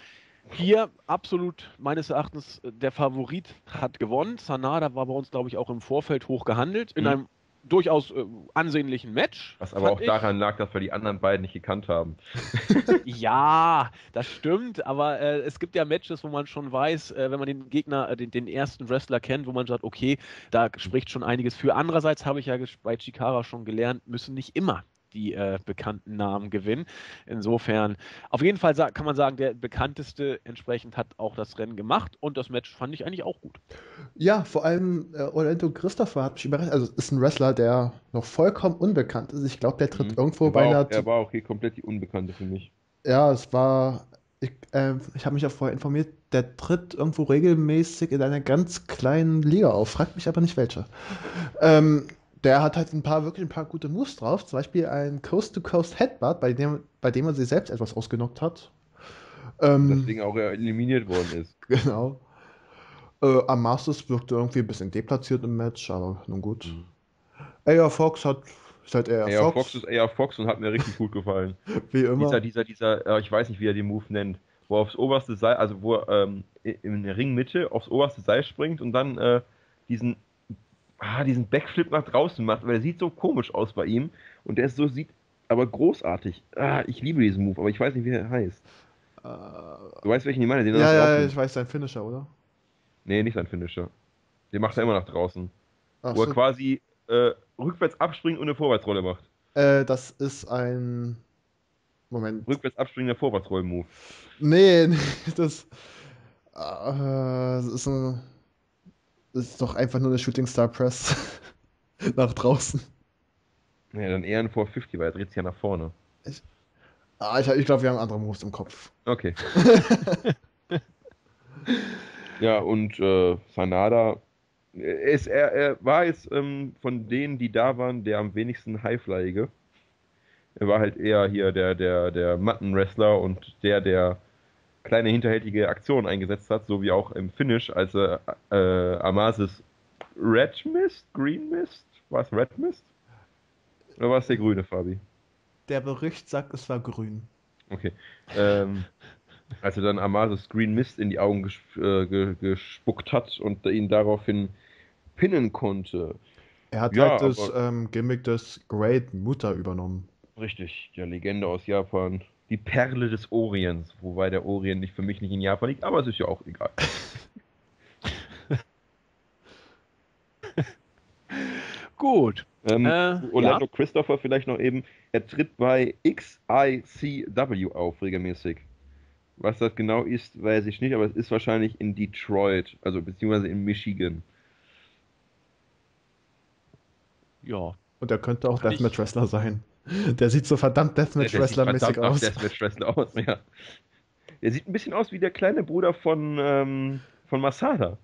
Hier absolut meines Erachtens der Favorit hat gewonnen. Sanada war bei uns, glaube ich, auch im Vorfeld hoch gehandelt. In einem durchaus ansehnlichen Match. Was aber auch daran lag, dass wir die anderen beiden nicht gekannt haben. Ja, das stimmt, aber es gibt ja Matches, wo man schon weiß, wenn man den Gegner, den ersten Wrestler kennt, wo man sagt, okay, da spricht schon einiges für. Andererseits habe ich ja bei Chikara schon gelernt, müssen nicht immer die bekannten Namen gewinnen. Insofern, auf jeden Fall kann man sagen, der bekannteste entsprechend hat auch das Rennen gemacht und das Match fand ich eigentlich auch gut. Ja, vor allem Orlando Christopher hat mich überrascht. Also ist ein Wrestler, der noch vollkommen unbekannt ist. Ich glaube, der tritt irgendwo bei einer. Er war auch hier komplett die Unbekannte für mich. Ja, es war. Ich habe mich ja vorher informiert, der tritt irgendwo regelmäßig in einer ganz kleinen Liga auf. Fragt mich aber nicht welche. Der hat halt wirklich ein paar gute Moves drauf. Zum Beispiel ein Coast-to-Coast Headbutt, bei dem er sich selbst etwas ausgenockt hat. Deswegen auch er eliminiert worden ist. Genau. Amasis wirkte irgendwie ein bisschen deplatziert im Match, aber nun gut. AR Fox ist halt AR Fox. Fox ist AR Fox und hat mir richtig gut gefallen. Wie immer. Dieser, ich weiß nicht, wie er den Move nennt, wo er aufs oberste Seil, also wo er in der Ringmitte aufs oberste Seil springt und dann diesen Backflip nach draußen macht, weil der sieht so komisch aus bei ihm und sieht aber großartig. Ich liebe diesen Move, aber ich weiß nicht, wie er heißt. Du weißt, welchen ich meine? Ja, ich weiß, sein Finisher, oder? Nee, nicht sein Finisher. Den macht er immer nach draußen. Ach Wo so. er quasi rückwärts abspringt und eine Vorwärtsrolle macht. Das ist ein. Moment. Rückwärts abspringender Vorwärtsroll-Move. Nee, das. Das ist doch einfach nur eine Shooting Star Press nach draußen. Ja, dann eher ein 450, weil er dreht sich ja nach vorne. Ich glaube, wir haben andere Moves im Kopf. Okay. Ja, und Sanada, er war jetzt von denen, die da waren, der am wenigsten Highflyige. Er war halt eher hier der Matten-Wrestler und der kleine hinterhältige Aktionen eingesetzt hat, so wie auch im Finish, als er Amasis Red Mist? Green Mist? War es Red Mist? Oder war es der grüne, Fabi? Der Bericht sagt, es war grün. Okay. Als er dann Amasis Green Mist in die Augen gespuckt hat und ihn daraufhin pinnen konnte. Er hat Ja, halt das Gimmick des Great Muta übernommen. Richtig, der Legende aus Japan. Die Perle des Orients, wobei der Orient für mich nicht in Japan liegt, aber es ist ja auch egal. Gut. Orlando Christopher vielleicht noch eben, er tritt bei XICW auf regelmäßig. Was das genau ist, weiß ich nicht, aber es ist wahrscheinlich in Detroit, also beziehungsweise in Michigan. Ja. Und er könnte auch Deathmatch Wrestler sein. Der sieht so verdammt Deathmatch Wrestler-mäßig aus. Deathmatch Wrestler aus, ja. Der sieht ein bisschen aus wie der kleine Bruder von Masada.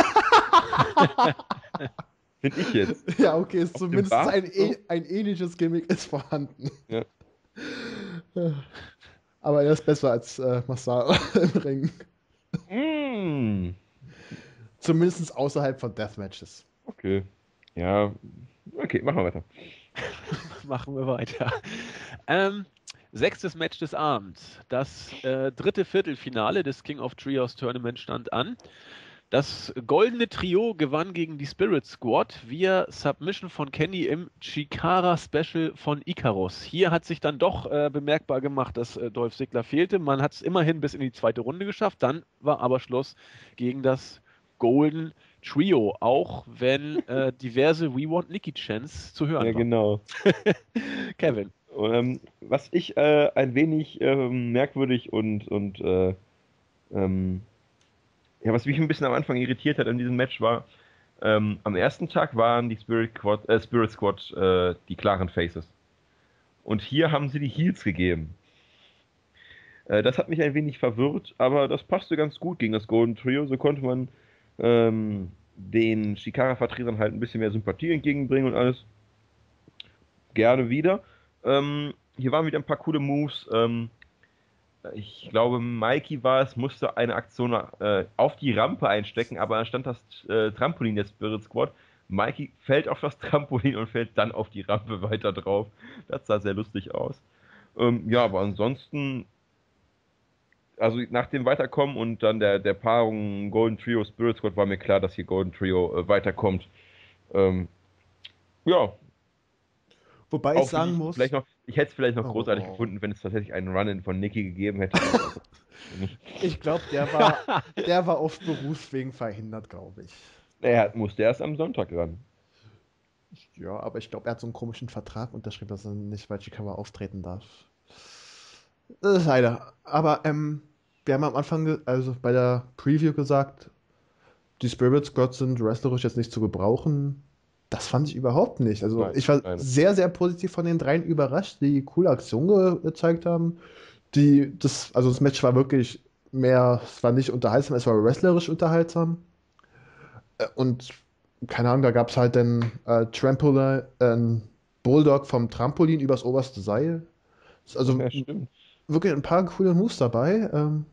Finde ich jetzt. Ja, okay, ist zumindest ein ähnliches Gimmick ist vorhanden. Ja. Aber er ist besser als Masada im Ring. Zumindest außerhalb von Deathmatches. Okay. Ja. Okay, machen wir weiter. Machen wir weiter. 6. Match des Abends. Das 3. Viertelfinale des King of Trios Tournament stand an. Das goldene Trio gewann gegen die Spirit Squad via Submission von Kenny im Chikara Special von Icarus. Hier hat sich dann doch bemerkbar gemacht, dass Dolph Ziggler fehlte. Man hat es immerhin bis in die 2. Runde geschafft. Dann war aber Schluss gegen das Golden Trio, auch wenn diverse We Want Nikki Chants zu hören waren. Ja, genau. Kevin. Was ich ein wenig merkwürdig und was mich ein bisschen am Anfang irritiert hat an diesem Match war, am ersten Tag waren die Spirit Squad die klaren Faces. Und hier haben sie die Heels gegeben. Das hat mich ein wenig verwirrt, aber das passte ganz gut gegen das Golden Trio. So konnte man den Chikara-Vertretern halt ein bisschen mehr Sympathie entgegenbringen und alles. Gerne wieder. Hier waren wieder ein paar coole Moves. Ich glaube, Mikey musste eine Aktion auf die Rampe einstecken, aber dann stand das Trampolin der Spirit Squad. Mikey fällt auf das Trampolin und fällt dann auf die Rampe weiter drauf. Das sah sehr lustig aus. Ja, aber ansonsten also nach dem Weiterkommen und dann der Paarung Golden Trio Spirit Squad war mir klar, dass hier Golden Trio weiterkommt. Ähm, ja, Wobei ich auch sagen muss, ich hätte es vielleicht noch großartig oh, gefunden, wenn es tatsächlich einen Run-In von Nikki gegeben hätte. Aber nicht. ich glaube, der war auf Berufswegen verhindert, glaube ich. Musste erst am Sonntag ran. Ja, aber ich glaube, er hat so einen komischen Vertrag unterschrieben, dass er nicht bei Chicago auftreten darf. Das ist leider. Aber wir haben am Anfang, also bei der Preview gesagt, die Spirit Squad sind wrestlerisch jetzt nicht zu gebrauchen. Das fand ich überhaupt nicht. Also Nein, ich war nein. sehr, sehr positiv von den dreien überrascht, die coole Aktionen gezeigt haben. Also das Match war wirklich mehr, es war nicht unterhaltsam, es war wrestlerisch unterhaltsam. Und keine Ahnung, da gab es halt den Trampolin, Bulldog vom Trampolin übers oberste Seil. Also Ja, stimmt. wirklich ein paar coole Moves dabei.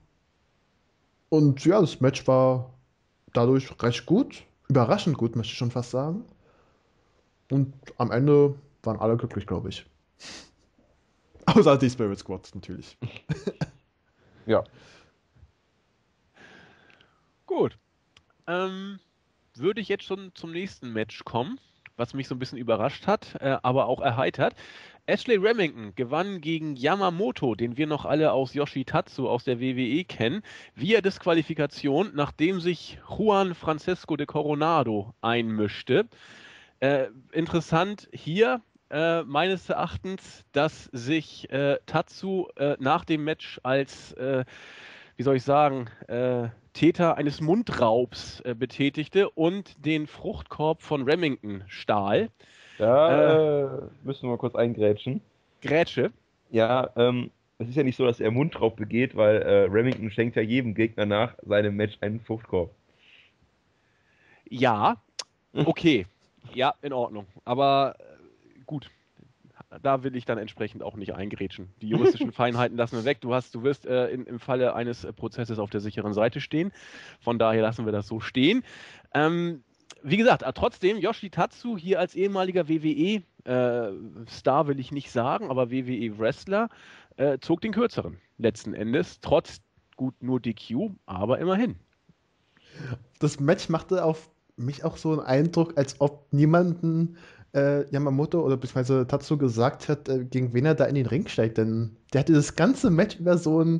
Und ja, das Match war dadurch recht gut. Überraschend gut, möchte ich schon fast sagen. Und am Ende waren alle glücklich, glaube ich. Außer die Spirit Squads natürlich. Ja. Gut. Ähm, Würde ich jetzt schon zum nächsten Match kommen, was mich so ein bisschen überrascht hat, aber auch erheitert. Ashley Remington gewann gegen Yamamoto, den wir noch alle aus Yoshitatsu aus der WWE kennen, via Disqualifikation, nachdem sich Juan Francisco de Coronado einmischte. Interessant hier meines Erachtens, dass sich Tatsu nach dem Match als, wie soll ich sagen, Täter eines Mundraubs betätigte und den Fruchtkorb von Remington stahl. Äh, Da müssen wir mal kurz eingrätschen. Grätsche. Ja, es ist ja nicht so, dass er Mundraub begeht, weil Remington schenkt ja jedem Gegner nach seinem Match einen Fruchtkorb. Ja, okay. Ja, in Ordnung. Aber gut, da will ich dann entsprechend auch nicht eingrätschen. Die juristischen Feinheiten lassen wir weg. Du wirst im Falle eines Prozesses auf der sicheren Seite stehen. Von daher lassen wir das so stehen. Wie gesagt, trotzdem, Yoshitatsu hier als ehemaliger WWE-Star will ich nicht sagen, aber WWE-Wrestler zog den kürzeren letzten Endes. Trotz gut nur DQ, aber immerhin. Das Match machte auf mich auch so einen Eindruck, als ob niemanden Yamamoto oder beziehungsweise Tatsu gesagt hat, gegen wen er da in den Ring steigt. Denn der hatte das ganze Match über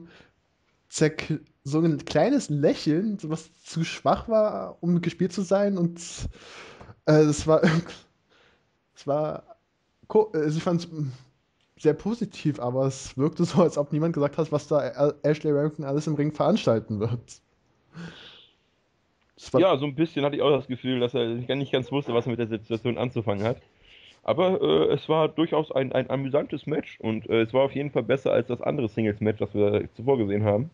so ein kleines Lächeln, was zu schwach war, um gespielt zu sein. Und das war, es war, also ich fand es sehr positiv, aber es wirkte so, als ob niemand gesagt hat, was da Ashley Remington alles im Ring veranstalten wird. Das war, Ja, so ein bisschen hatte ich auch das Gefühl, dass er nicht ganz wusste, was er mit der Situation anzufangen hat. Aber es war durchaus ein amüsantes Match und es war auf jeden Fall besser als das andere Singles-Match, das wir zuvor gesehen haben.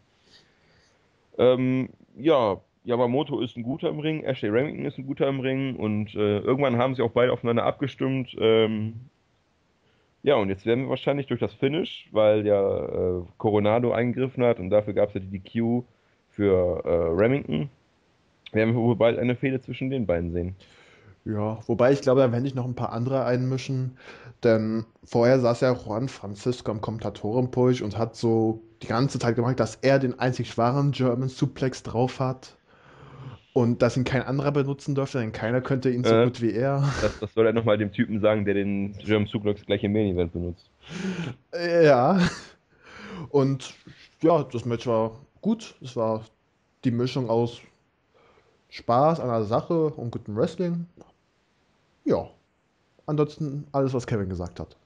Ja, Yamamoto ist ein guter im Ring, Ashley Remington ist ein guter im Ring und irgendwann haben sie auch beide aufeinander abgestimmt. Ja, und jetzt werden wir wahrscheinlich durch das Finish, weil ja Coronado eingegriffen hat und dafür gab es ja die DQ für Remington, werden wir wohl bald eine Fehde zwischen den beiden sehen. ja, wobei ich glaube, da werden sich noch ein paar andere einmischen, denn vorher saß ja Juan Francisco am Kommentatorenpult und hat so die ganze Zeit gemacht, dass er den einzig wahren German Suplex drauf hat und dass ihn kein anderer benutzen dürfte, denn keiner könnte ihn so Äh, gut wie er. das soll er nochmal dem Typen sagen, der den German Suplex gleich im Main Event benutzt. Ja, und ja, das Match war gut. Es war die Mischung aus Spaß an der Sache und gutem Wrestling. Ja, ansonsten alles, was Kevin gesagt hat.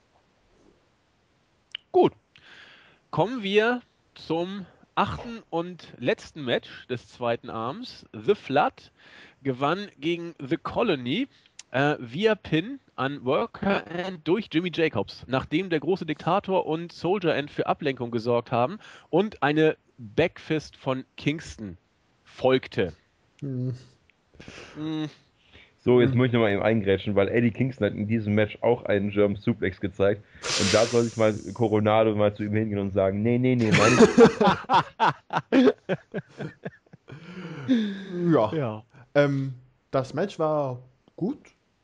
Gut, kommen wir zum achten und letzten Match des zweiten Abends. The Flood gewann gegen The Colony via Pin an Worker End durch Jimmy Jacobs, nachdem der große Diktator und Soldier End für Ablenkung gesorgt haben und eine Backfist von Kingston folgte. Hm. Mm, So, jetzt Hm. muss ich nochmal eben eingrätschen, weil Eddie Kingston hat in diesem Match auch einen German Suplex gezeigt. Und da soll sich mal Coronado mal zu ihm hingehen und sagen, nee, nee, nee, meine. Ja, ja. ähm, das Match war gut.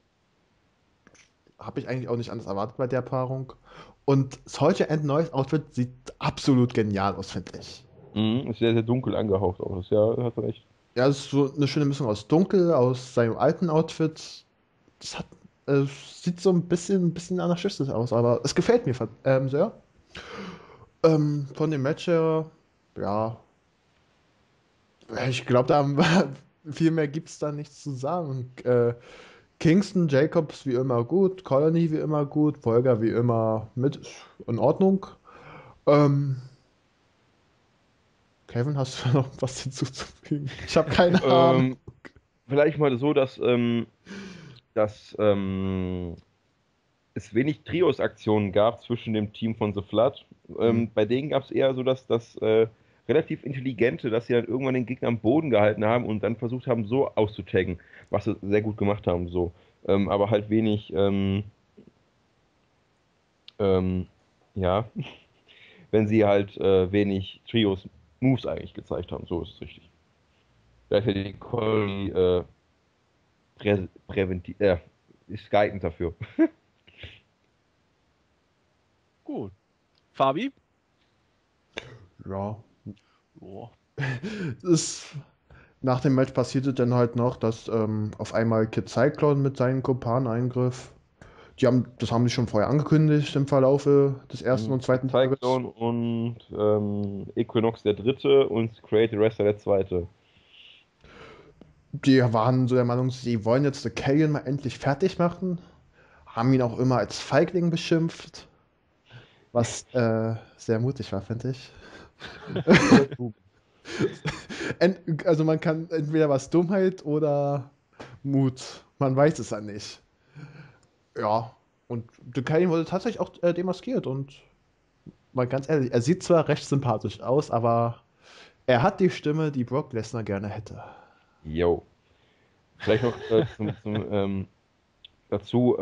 Habe ich eigentlich auch nicht anders erwartet bei der Paarung. Und Soldier and Neues Outfit sieht absolut genial aus, finde ich. Ist sehr, sehr dunkel angehaucht auch. Das ja, hast du recht. Ja, es ist so eine schöne Mischung aus Dunkel, aus seinem alten Outfit. Das hat, sieht so ein bisschen anarchistisch aus, aber es gefällt mir sehr. Von dem Match her, ja, ich glaube, viel mehr gibt es da nichts zu sagen. Kingston, Jacobs wie immer gut, Colony wie immer gut, Volker wie immer mit in Ordnung. Ähm, Kevin, hast du noch was hinzuzufügen? Ich habe keine Ahnung. Ähm, Vielleicht mal so, dass es wenig Trios-Aktionen gab zwischen dem Team von The Flood. Hm. Bei denen gab es eher so, dass das relativ intelligente, dass sie dann irgendwann den Gegner am Boden gehalten haben und dann versucht haben, so auszutaggen, was sie sehr gut gemacht haben, so. Aber halt wenig, ähm, ja, wenn sie halt wenig Trios-Moves eigentlich gezeigt haben, so ist es richtig. Da ist ja die Colony präventiv, ist geeignet dafür. Gut. Fabi? Ja, Oh. ist, nach dem Match passierte dann halt noch, dass auf einmal Kid Cyclone mit seinen Kumpanen eingriff. Das haben sie schon vorher angekündigt im Verlaufe des ersten und zweiten Tages. Cyclone und Equinox der Dritte und Create the Wrestler der Zweite. Die waren so der Meinung, sie wollen jetzt The Carrion mal endlich fertig machen. Haben ihn auch immer als Feigling beschimpft, was sehr mutig war, finde ich. Also man kann entweder was Dummheit oder Mut. Man weiß es ja nicht. Ja, und The Carrion wurde tatsächlich auch demaskiert und mal ganz ehrlich, er sieht zwar recht sympathisch aus, aber er hat die Stimme, die Brock Lesnar gerne hätte. Yo. Vielleicht noch dazu,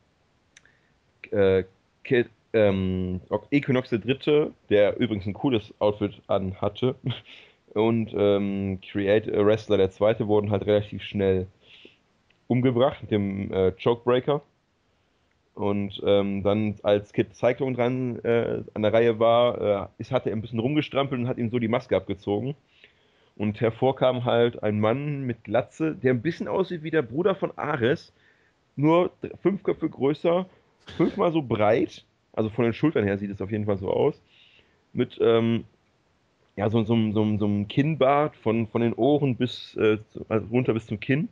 äh, Equinox der Dritte, der übrigens ein cooles Outfit an hatte, und Create a Wrestler der Zweite wurden halt relativ schnell umgebracht mit dem Chokebreaker. Und dann, als Kid Cyclone dran an der Reihe war, hat er ein bisschen rumgestrampelt und hat ihm so die Maske abgezogen. Und hervor kam halt ein Mann mit Glatze, der ein bisschen aussieht wie der Bruder von Ares, nur 5 Köpfe größer, 5-mal so breit, also von den Schultern her sieht es auf jeden Fall so aus, mit ja, so einem Kinnbart von den Ohren also runter bis zum Kinn,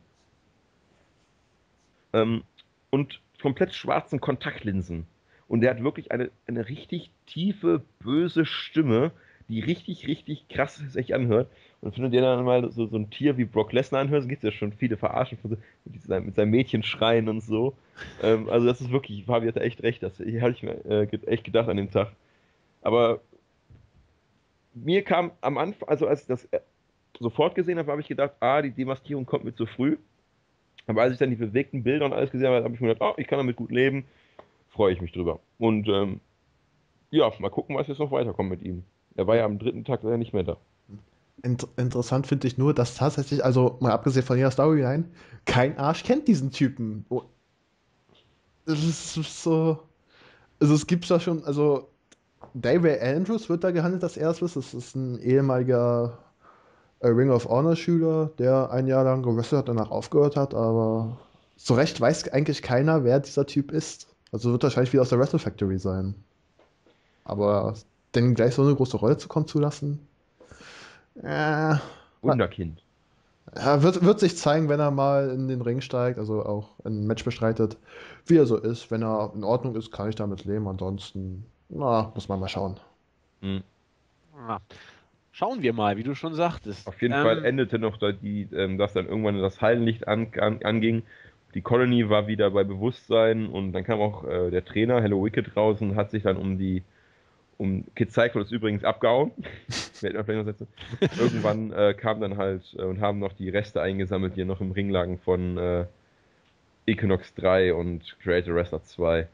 und komplett schwarzen Kontaktlinsen. Und der hat wirklich eine richtig tiefe, böse Stimme, die richtig, richtig krass sich anhört. Und wenn du dir dann mal so ein Tier wie Brock Lesnar anhörst, gibt es ja schon viele Verarschen von so, mit seinem Mädchen schreien und so. Also das ist wirklich, Fabi hatte echt recht, das habe ich mir echt gedacht an dem Tag. Aber mir kam am Anfang, also als ich das sofort gesehen habe, habe ich gedacht, die Demaskierung kommt mir zu früh. Aber als ich dann die bewegten Bilder und alles gesehen habe, habe ich mir gedacht, ich kann damit gut leben, freue ich mich drüber. Und ja, mal gucken, was jetzt noch weiterkommt mit ihm. Er war ja am dritten Tag leider nicht mehr da. Interessant finde ich nur, dass tatsächlich, also mal abgesehen von ihrer Storyline, kein Arsch kennt diesen Typen. Es ist so. Also es gibt da schon, also David Andrews wird da gehandelt als erstes. Das ist ein ehemaliger Ring of Honor Schüler, der ein Jahr lang gewrestelt hat, danach aufgehört hat, aber so recht weiß eigentlich keiner, wer dieser Typ ist. Also wird wahrscheinlich wieder aus der Wrestle Factory sein. Aber den gleich so eine große Rolle zukommen zu lassen, äh, Wunderkind. ja, wird sich zeigen, wenn er mal in den Ring steigt, also auch ein Match bestreitet, wie er so ist. Wenn er in Ordnung ist, kann ich damit leben. Ansonsten, muss man mal schauen. Mhm. Ja. Schauen wir mal, wie du schon sagtest. Auf jeden Fall endete noch dass dann irgendwann das Hallenlicht anging. Die Colony war wieder bei Bewusstsein und dann kam auch der Trainer, Hello Wicked, raus und hat sich dann Kid Cyclone ist übrigens abgehauen. Werden wir vielleicht noch setzen. Irgendwann kam dann halt und haben noch die Reste eingesammelt, die noch im Ring lagen von Equinox 3 und Creator Wrestler 2.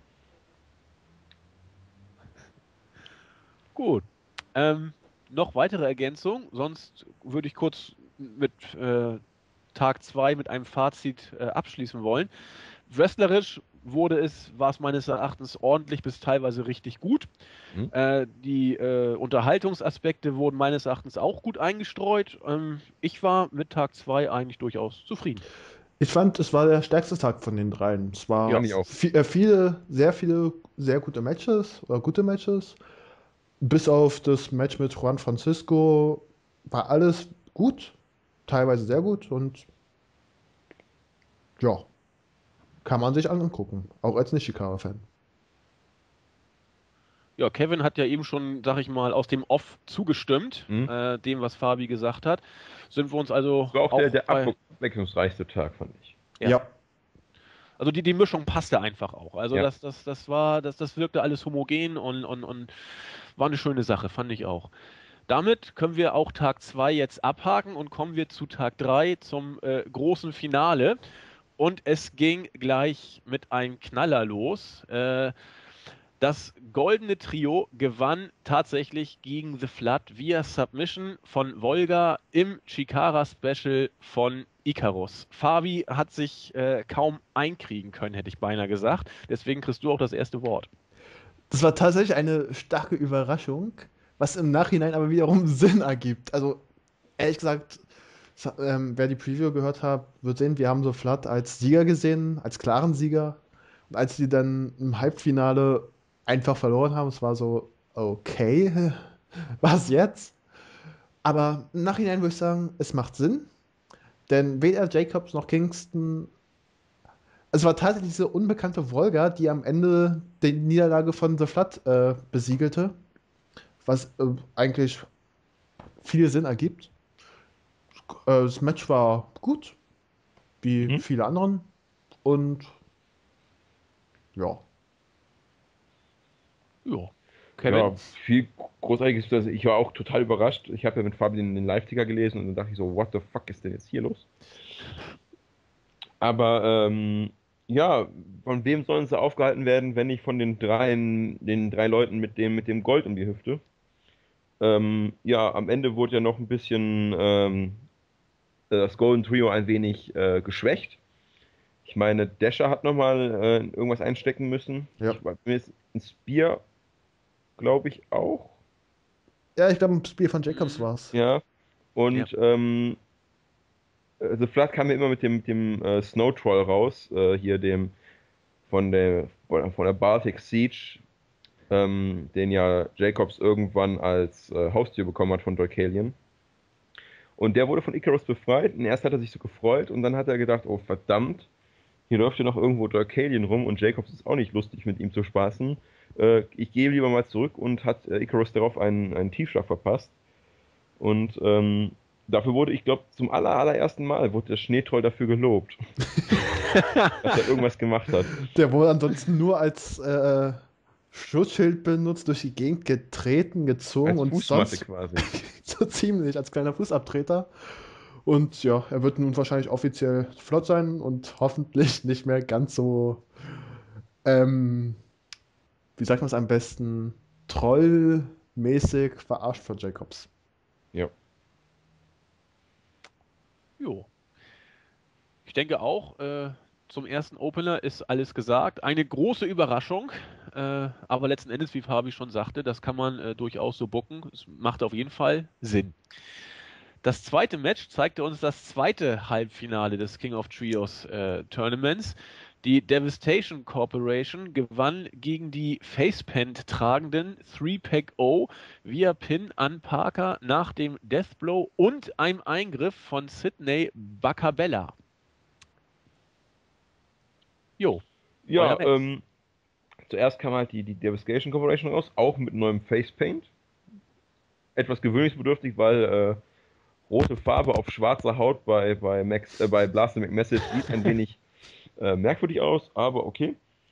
Gut. Noch weitere Ergänzung, sonst würde ich kurz mit Tag 2 mit einem Fazit abschließen wollen. Wrestlerisch war es meines Erachtens ordentlich bis teilweise richtig gut. Mhm. Die Unterhaltungsaspekte wurden meines Erachtens auch gut eingestreut. Ich war mit Tag 2 eigentlich durchaus zufrieden. Ich fand, es war der stärkste Tag von den dreien. Es war Fand ich auch. viele, sehr gute Matches oder gute Matches. Bis auf das Match mit Juan Francisco war alles gut, teilweise sehr gut und ja, kann man sich angucken, auch als Nishikara-Fan. Ja, Kevin hat ja eben schon, sag ich mal, aus dem Off zugestimmt, Mhm. dem, was Fabi gesagt hat. Sind wir uns also Das war auch der bei, abwechslungsreichste Tag, fand ich. ja. Ja, Also die Mischung passte einfach auch. Also Ja. das wirkte alles homogen und war eine schöne Sache, fand ich auch. Damit können wir auch Tag 2 jetzt abhaken und kommen wir zu Tag 3 zum großen Finale. Und es ging gleich mit einem Knaller los. Das goldene Trio gewann tatsächlich gegen The Flood via Submission von Volga im Chikara-Special von Icarus. Fabi hat sich kaum einkriegen können, hätte ich beinahe gesagt. Deswegen kriegst du auch das erste Wort. das war tatsächlich eine starke Überraschung, was im Nachhinein aber wiederum Sinn ergibt. Also, ehrlich gesagt, wer die Preview gehört hat, wird sehen, wir haben so Flood als Sieger gesehen, als klaren Sieger. Und als die dann im Halbfinale einfach verloren haben, es war so, okay, was jetzt? Aber im Nachhinein würde ich sagen, es macht Sinn, denn weder Jacobs noch Kingston, es war tatsächlich diese unbekannte Volga, die am Ende die Niederlage von The Flood besiegelte, was eigentlich viel Sinn ergibt. Das Match war gut, wie Mhm. viele anderen, und ja. Ja. Kevin? Ja, viel Großartiges. Also ich war auch total überrascht. Ich habe ja mit Fabi den Live-Ticker gelesen und dann dachte ich so, what the fuck ist denn jetzt hier los? Aber ja, von wem sollen sie aufgehalten werden, wenn nicht von den drei Leuten mit dem Gold um die Hüfte? Ja, am Ende wurde ja noch ein bisschen das Golden Trio ein wenig geschwächt. Ich meine, Dasher hat nochmal irgendwas einstecken müssen. Ja. Mir ist ein Spear, glaube ich, auch. Ja, ich glaube, das Spiel von Jacobs war es. Ja. Ja. Und The Flood kam ja immer mit dem Snow Troll raus, hier dem von der Baltic Siege, den ja Jacobs irgendwann als Haustier bekommen hat von Deucalion. Und der wurde von Icarus befreit und erst hat er sich so gefreut und dann hat er gedacht, oh verdammt, hier läuft ja noch irgendwo Deucalion rum und Jacobs ist auch nicht lustig mit ihm zu spaßen. Ich gehe lieber mal zurück und hat Icarus darauf einen Tiefschlag verpasst. Und dafür wurde, ich glaube, zum allerersten Mal wurde der Schneetroll dafür gelobt, dass er irgendwas gemacht hat. Der wurde ansonsten nur als Schutzschild benutzt, durch die Gegend getreten, gezogen Als und Fußmatte sonst quasi. so ziemlich als kleiner Fußabtreter. Und ja, er wird nun wahrscheinlich offiziell flott sein und hoffentlich nicht mehr ganz so, ähm, wie sagt man es am besten, trollmäßig verarscht von Jacobs. Ja. Jo. Ich denke auch, zum ersten Opener ist alles gesagt. Eine große Überraschung, aber letzten Endes, wie Fabi schon sagte, das kann man durchaus so booken. Es macht auf jeden Fall Sinn. Das zweite Match zeigte uns das zweite Halbfinale des King of Trios Tournaments. Die Devastation Corporation gewann gegen die Facepant tragenden 3-Pack-O via Pin an Parker nach dem Deathblow und einem Eingriff von Sidney Bacabella. Jo, Ja, euer Match. zuerst kam halt die Devastation Corporation raus, auch mit neuem Facepaint. Etwas gewöhnungsbedürftig, weil rote Farbe auf schwarzer Haut bei Blaster McMassive sieht ein wenig merkwürdig aus, aber okay.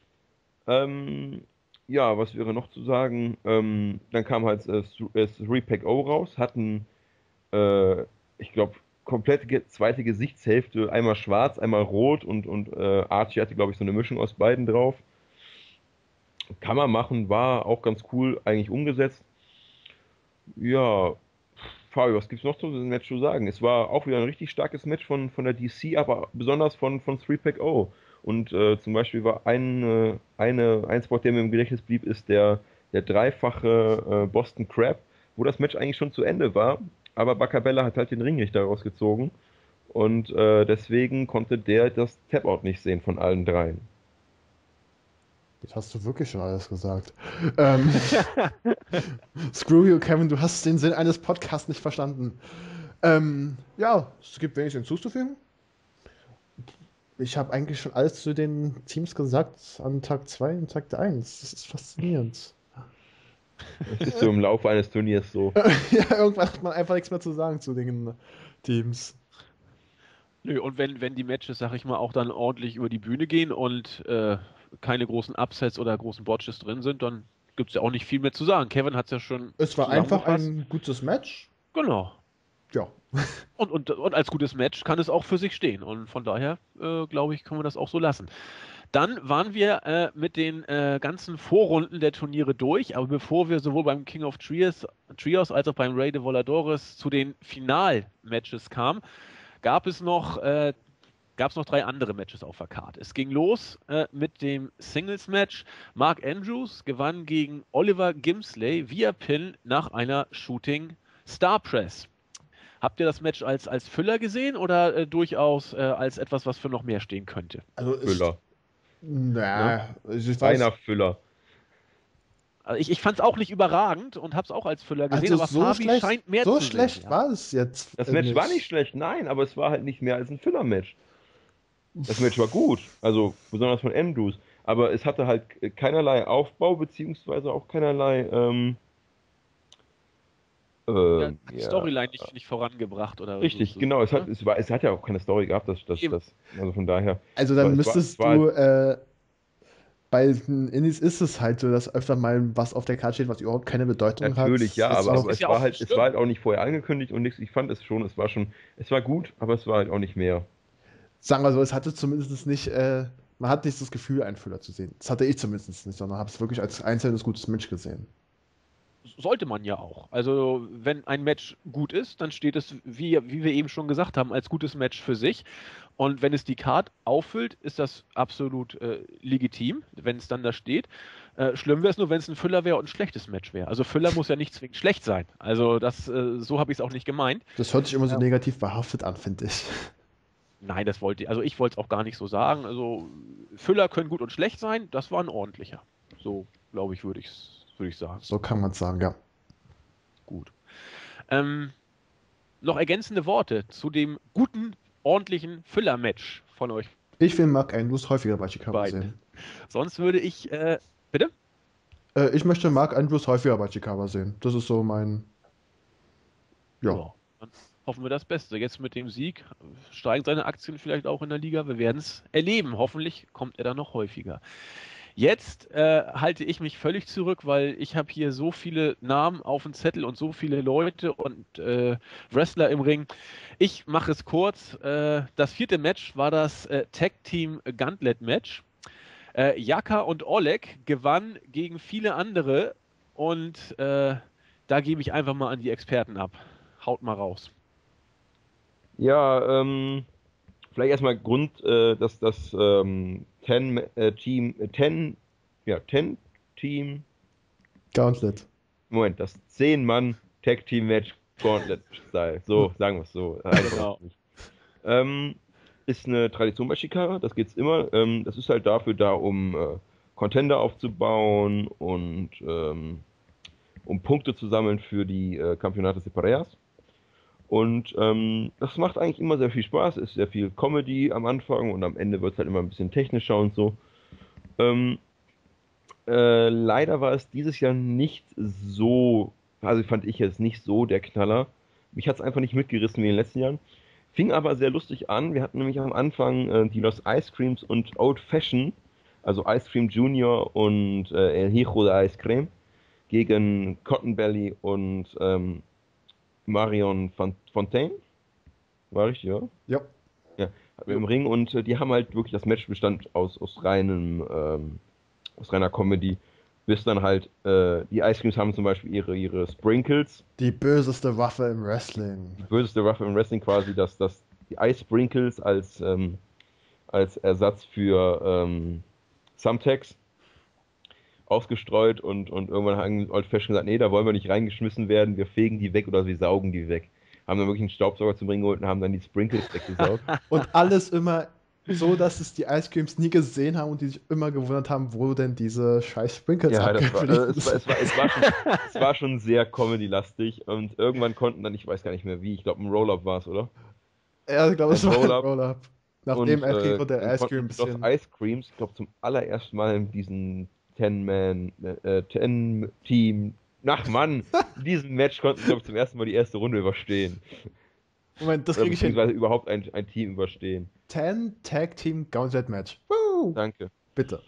Ja, was wäre noch zu sagen? Dann kam halt 3-Pack-O raus, hatten, äh, ich glaube, komplette zweite Gesichtshälfte, einmal schwarz, einmal rot und Archie hatte, glaube ich, so eine Mischung aus beiden drauf. Kann man machen, war auch ganz cool eigentlich umgesetzt. Ja, Fabio, was gibt's noch zu diesem Match zu sagen? Es war auch wieder ein richtig starkes Match von der DC, aber besonders von 3-Pack-O. Und zum Beispiel war ein Spot, der mir im Gedächtnis blieb, ist der dreifache Boston Crab, wo das Match eigentlich schon zu Ende war, aber Bacabella hat halt den Ringrichter rausgezogen und deswegen konnte der das Tap-Out nicht sehen von allen dreien. Jetzt hast du wirklich schon alles gesagt. Screw you, Kevin, du hast den Sinn eines Podcasts nicht verstanden. Ja, es gibt wenig hinzuzufügen. Ich habe eigentlich schon alles zu den Teams gesagt an Tag 2 und Tag 1. Das ist faszinierend. Das ist so im Laufe eines Turniers so. Ja, irgendwann hat man einfach nichts mehr zu sagen zu den Teams. Nö, und wenn die Matches, sag ich mal, auch dann ordentlich über die Bühne gehen und keine großen Upsets oder großen Botches drin sind, dann gibt es ja auch nicht viel mehr zu sagen. Kevin hat es ja schon Es war einfach zusammengefasst. ein gutes Match. Genau. Ja. Und als gutes Match kann es auch für sich stehen. Und von daher, glaube ich, können wir das auch so lassen. Dann waren wir mit den ganzen Vorrunden der Turniere durch. Aber bevor wir sowohl beim King of Trios als auch beim Rey de Voladores zu den Final-Matches kamen, gab es noch 3 andere Matches auf der Karte. Es ging los mit dem Singles-Match. Mark Andrews gewann gegen Oliver Gimsley via Pin nach einer Shooting Star Press. Habt ihr das Match als Füller gesehen oder durchaus als etwas, was für noch mehr stehen könnte? Also Füller. Ich weiß, Reiner Füller. Also ich fand es auch nicht überragend und habe es auch als Füller gesehen, also aber Fabi scheint mehr so zu schlecht sehen. Ja. war es jetzt. Das Match war nicht schlecht, nein, aber es war halt nicht mehr als ein Füller-Match. Das Match war gut, also besonders von Andrews, aber es hatte halt keinerlei Aufbau, beziehungsweise auch keinerlei Storyline nicht vorangebracht oder richtig, so. genau, es hat ja auch keine Story gehabt, also von daher. Also dann es müsstest war du, bei den Indies ist es halt so, dass öfter mal was auf der Karte steht, was überhaupt keine Bedeutung hat. natürlich, ja, Ist aber auch- es ja war auch halt, nicht es war halt auch nicht vorher angekündigt und nichts. Ich fand es war gut, aber es war halt auch nicht mehr. Sagen wir so, es hatte zumindest nicht, man hat nicht das Gefühl, einen Füller zu sehen. Das hatte ich zumindest nicht, sondern habe es wirklich als einzelnes gutes Match gesehen. Sollte man ja auch. Also, wenn ein Match gut ist, dann steht es, wie wir eben schon gesagt haben, als gutes Match für sich. Und wenn es die Card auffüllt, ist das absolut legitim, wenn es dann da steht. Schlimm wäre es nur, wenn es ein Füller wäre und ein schlechtes Match wäre. Also Füller muss ja nicht zwingend schlecht sein. Also so habe ich es auch nicht gemeint. Das hört sich immer so negativ behaftet an, finde ich. Nein, ich wollte es auch gar nicht so sagen. Also Füller können gut und schlecht sein, das war ein ordentlicher. So, glaube ich, würde ich sagen. So kann man es sagen, ja. Gut. Noch ergänzende Worte zu dem guten, ordentlichen Füller-Match von euch Ich will Mark Andrews häufiger bei Chicago beiden. sehen. Sonst würde ich, bitte? Ich möchte Mark Andrews häufiger bei Chicago sehen. Das ist so mein. Ja. Dann hoffen wir das Beste. Jetzt mit dem Sieg steigen seine Aktien vielleicht auch in der Liga. Wir werden es erleben. Hoffentlich kommt er dann noch häufiger. Jetzt halte ich mich völlig zurück, weil ich habe hier so viele Namen auf dem Zettel und so viele Leute und Wrestler im Ring. Ich mache es kurz. Das 4. Match war das Tag Team Gauntlet Match. Jaka und Oleg gewannen gegen viele andere und da gebe ich einfach mal an die Experten ab. Haut mal raus. Ja, vielleicht erstmal dass das 10 Team, Gauntlet. Moment, das 10-Mann Tag Team Match Gauntlet Style. So, sagen wir es so. Genau. Ist eine Tradition bei Chicago, das geht's immer. Das ist halt dafür da, um Contender aufzubauen und um Punkte zu sammeln für die Campeonatos de Parejas. Und das macht eigentlich immer sehr viel Spaß, ist sehr viel Comedy am Anfang und am Ende wird es halt immer ein bisschen technischer und so. Leider war es dieses Jahr nicht so, also fand ich jetzt nicht so der Knaller. Mich hat es einfach nicht mitgerissen wie in den letzten Jahren. Fing aber sehr lustig an. Wir hatten nämlich am Anfang die Los Ice Creams und Old Fashion, also Ice Cream Junior und El Hijo de Ice Cream, gegen Cotton Belly und Marion Fontaine. War richtig, ja? Ja. Ja, hatten wir im Ring und die haben halt wirklich, das Match bestand aus reiner Comedy, bis dann halt, die Ice Creams haben zum Beispiel ihre Sprinkles. Die böseste Waffe im Wrestling. Die böseste Waffe im Wrestling quasi, die Ice Sprinkles als als Ersatz für Thumbtacks ausgestreut und irgendwann haben Old Fashioned gesagt, nee, da wollen wir nicht reingeschmissen werden, wir fegen die weg oder wir saugen die weg. Haben dann wirklich einen Staubsauger zum Ring geholt und haben dann die Sprinkles weggesaugt. Und alles immer so, dass es die Ice Creams nie gesehen haben und die sich immer gewundert haben, wo denn diese scheiß Sprinkles Ja, abgeblieben sind. es war schon sehr Comedy-lastig und irgendwann konnten dann, ich weiß gar nicht mehr wie, ich glaube ein Roll-Up war es, oder? Ja, ich glaube, es Ein war ein Roll-Up. Roll-Up. Nachdem Rico der Dann Ice Cream ein konnten sie bisschen. doch Ice Creams, ich glaube zum allerersten Mal in diesem 10-Team, ach Mann, in diesem Match konnten sie, glaube ich, zum ersten Mal die erste Runde überstehen. Moment, das Oder kriege ich hin. beziehungsweise überhaupt ein Team überstehen. 10 Tag Team Gauntlet Match. Woo! Danke. Bitte.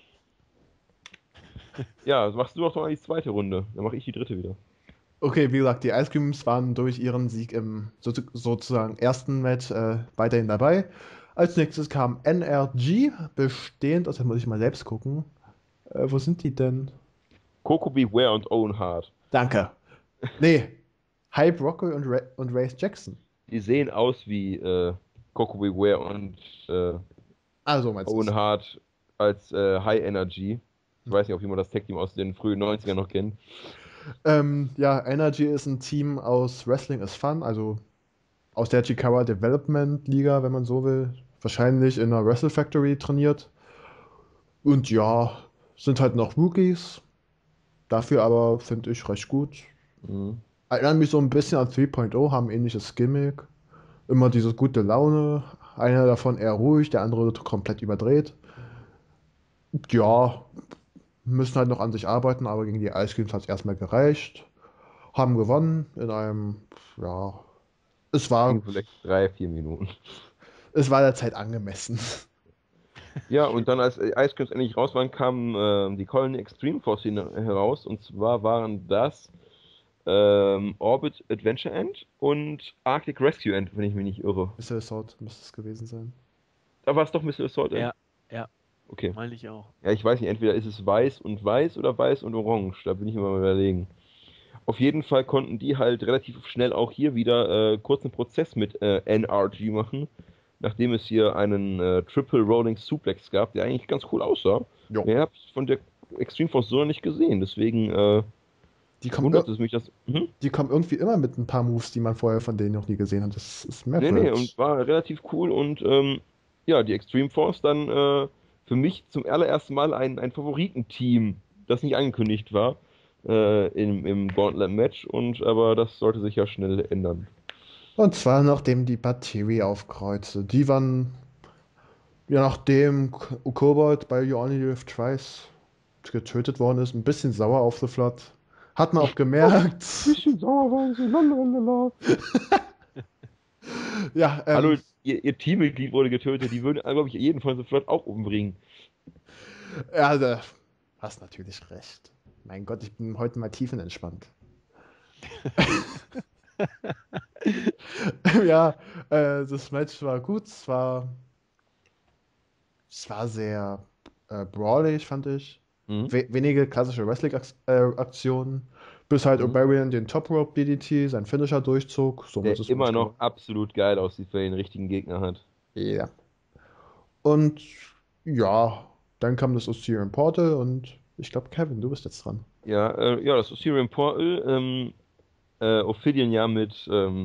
Ja, machst du doch mal die zweite Runde. Dann mache ich die dritte wieder. Okay, wie gesagt, die Ice Creams waren durch ihren Sieg im sozusagen ersten Match weiterhin dabei. Als nächstes kam NRG, bestehend, also muss ich mal selbst gucken. Wo sind die denn? Coco Beware und Owen Hart. Danke. Nee, Hype Rocco und Race Jackson. Die sehen aus wie Coco Beware und Also meinst Owen du? Hart als High Energy. Ich weiß nicht, ob jemand das Tag-Team aus den frühen 90ern noch kennt. Ja, Energy ist ein Team aus Wrestling is Fun, also aus der Chikara Development Liga, wenn man so will. Wahrscheinlich in einer Wrestle Factory trainiert. Und ja, sind halt noch Rookies. Dafür aber finde ich recht gut. Mhm. Erinnern mich so ein bisschen an 3.0, haben ähnliches Gimmick. Immer diese gute Laune. Einer davon eher ruhig, der andere komplett überdreht. Ja, müssen halt noch an sich arbeiten, aber gegen die Ice Creams hat es erstmal gereicht. Haben gewonnen in einem, ja, es war, Ging vielleicht 3, 4 Minuten. es war der Zeit angemessen. Ja, und dann als Ice Creams endlich raus waren, kamen die Colony Extreme Force heraus. Und zwar waren das Orbit Adventure End und Arctic Rescue End, wenn ich mich nicht irre. Mr. Assault müsste es gewesen sein. Da war es doch Mr. Assault End? Ja, ja, Okay. meine ich auch. Ja, ich weiß nicht, entweder ist es weiß und weiß oder weiß und orange. Da bin ich immer mal überlegen. Auf jeden Fall konnten die halt relativ schnell auch hier wieder kurzen Prozess mit NRG machen, nachdem es hier einen Triple Rolling Suplex gab, der eigentlich ganz cool aussah. Jo. Mehr habe ich von der Extreme Force so noch nicht gesehen, deswegen Die kommen, wundert es mich, dass... die kommen irgendwie immer mit ein paar Moves, die man vorher von denen noch nie gesehen hat. Das ist Nee, merkwürdig. und war relativ cool und ja, die Extreme Force dann für mich zum allerersten Mal ein Favoritenteam, das nicht angekündigt war im Gauntlet-Match, aber das sollte sich ja schnell ändern. Und zwar nachdem die Batterie aufkreuzte. Die waren, ja, nachdem Kobold bei You Only Live Twice getötet worden ist, ein bisschen sauer auf The Flood. Hat man auch gemerkt. Bisschen sauer waren sie, lalalala. Ja, Hallo, ihr Teammitglied wurde getötet, die würden, glaube ich, jeden von The Flood auch umbringen. ja, du hast natürlich recht. Mein Gott, ich bin heute mal tiefenentspannt. Ja, das Match war gut. Es war sehr brawlig, fand ich. Mhm. Wenige klassische Wrestling-Aktionen. Bis halt Mhm. O'Brien den Top Rope DDT, sein Finisher durchzog. Somit Der ist das immer Match noch gewonnen. absolut geil aussieht, weil er den richtigen Gegner hat. Ja. Und ja, dann kam das Osirian Portal und ich glaube, Kevin, du bist jetzt dran. Ja, ja, das Osirian Portal, Ophidian ja mit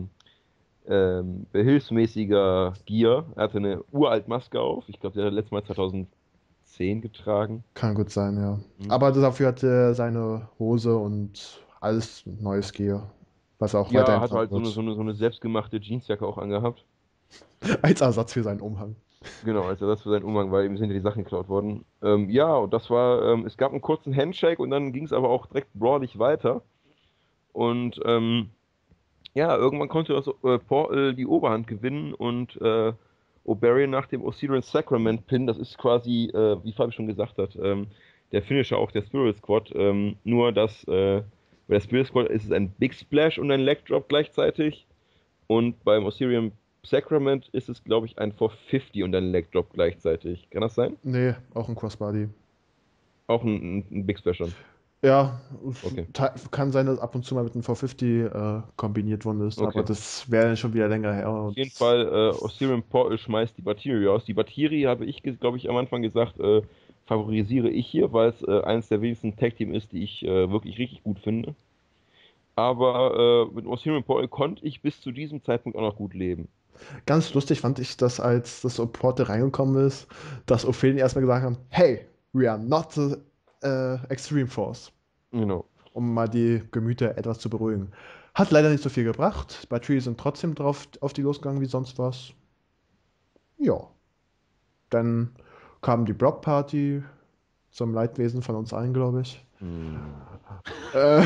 behilfsmäßiger Gear. Er hatte eine uralt Maske auf. Ich glaube, der hat letztes Mal 2010 getragen. Kann gut sein, ja. Mhm. Aber dafür hat er seine Hose und alles neues Gear, was er auch Ja, weiterhin hat tragen halt wird. so eine selbstgemachte Jeansjacke auch angehabt. Als Ersatz für seinen Umhang. Genau, als Ersatz für seinen Umhang, weil ihm sind ja die Sachen geklaut worden. Ja, und das war, es gab einen kurzen Handshake und dann ging es aber auch direkt brawlig weiter. Und ja, irgendwann konnte das Portal die Oberhand gewinnen und O'Barrion nach dem Osirian Sacrament Pin, das ist quasi, wie Fabi schon gesagt hat, der Finisher auch der Spirit Squad. Nur dass bei der Spirit Squad ist es ein Big Splash und ein Leg Drop gleichzeitig. Und beim Osirian Sacrament ist es, glaube ich, ein 450 und ein Leg Drop gleichzeitig. Kann das sein? Nee, auch ein Crossbody. Auch ein Big Splash schon. Ja, Okay. kann sein, dass ab und zu mal mit einem 450 kombiniert worden ist, Okay. aber das wäre schon wieder länger her. Auf jeden Fall, Osirian Portal schmeißt die Batiri aus. Die Batiri habe ich, glaube ich, am Anfang gesagt, favorisiere ich hier, weil es eines der wenigsten Tag-Team ist, die ich wirklich richtig gut finde. Aber mit Osirian Portal konnte ich bis zu diesem Zeitpunkt auch noch gut leben. Ganz lustig fand ich das, als das Porte reingekommen ist, dass Ophelien erstmal gesagt haben, hey, we are not the Extreme Force, Genau. um mal die Gemüter etwas zu beruhigen. Hat leider nicht so viel gebracht. Battery sind trotzdem drauf auf die losgegangen wie sonst was. Ja. Dann kam die Block Party zum Leidwesen von uns allen, glaube ich. Hm. Äh,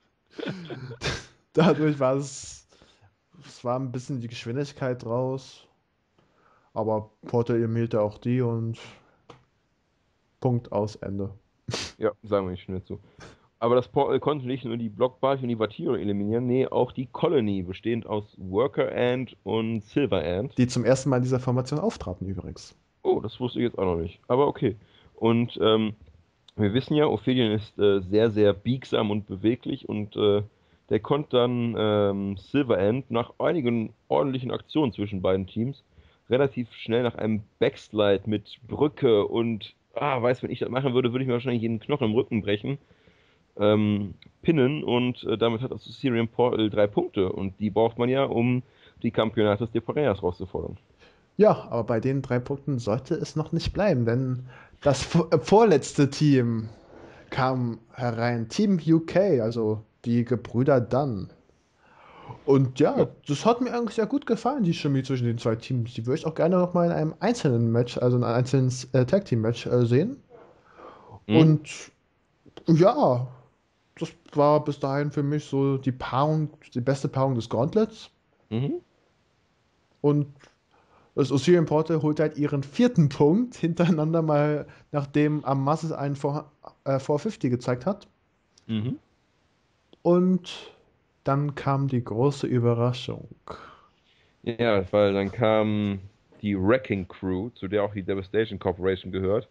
dadurch es war ein bisschen die Geschwindigkeit raus, aber Porter imierte auch die und Punkt aus Ende. Ja, sagen wir nicht schnell zu. Aber das Portal konnte nicht nur die Blockbarch und die Vatiro eliminieren, nee, auch die Colony, bestehend aus Worker Ant und Silver Ant. Die zum ersten Mal in dieser Formation auftraten übrigens. Oh, das wusste ich jetzt auch noch nicht. Aber okay. Und wir wissen ja, Ophidian ist sehr, sehr biegsam und beweglich und der konnte dann Silver Ant nach einigen ordentlichen Aktionen zwischen beiden Teams relativ schnell nach einem Backslide mit Brücke und, weiß, wenn ich das machen würde, würde ich mir wahrscheinlich jeden Knochen im Rücken brechen, pinnen und damit hat das Syrian Portal 3 Punkte und die braucht man ja, um die Campeonatos de Parejas rauszufordern. Ja, aber bei den 3 Punkten sollte es noch nicht bleiben, denn das vorletzte Team kam herein. Team UK, also die Gebrüder Dunn. Und ja, Ja. das hat mir eigentlich sehr gut gefallen, die Chemie zwischen den zwei Teams. Die würde ich auch gerne noch mal in einem einzelnen Match, also in einem einzelnen Tag-Team-Match sehen. Mhm. Und ja, das war bis dahin für mich so die Paarung, die beste Paarung des Gauntlets. Mhm. Und das Osirian Portal holt halt ihren 4. Punkt hintereinander mal, nachdem Amasis einen 450 gezeigt hat. Mhm. Und dann kam die große Überraschung. Ja, weil dann kam die Wrecking Crew, zu der auch die Devastation Corporation gehört.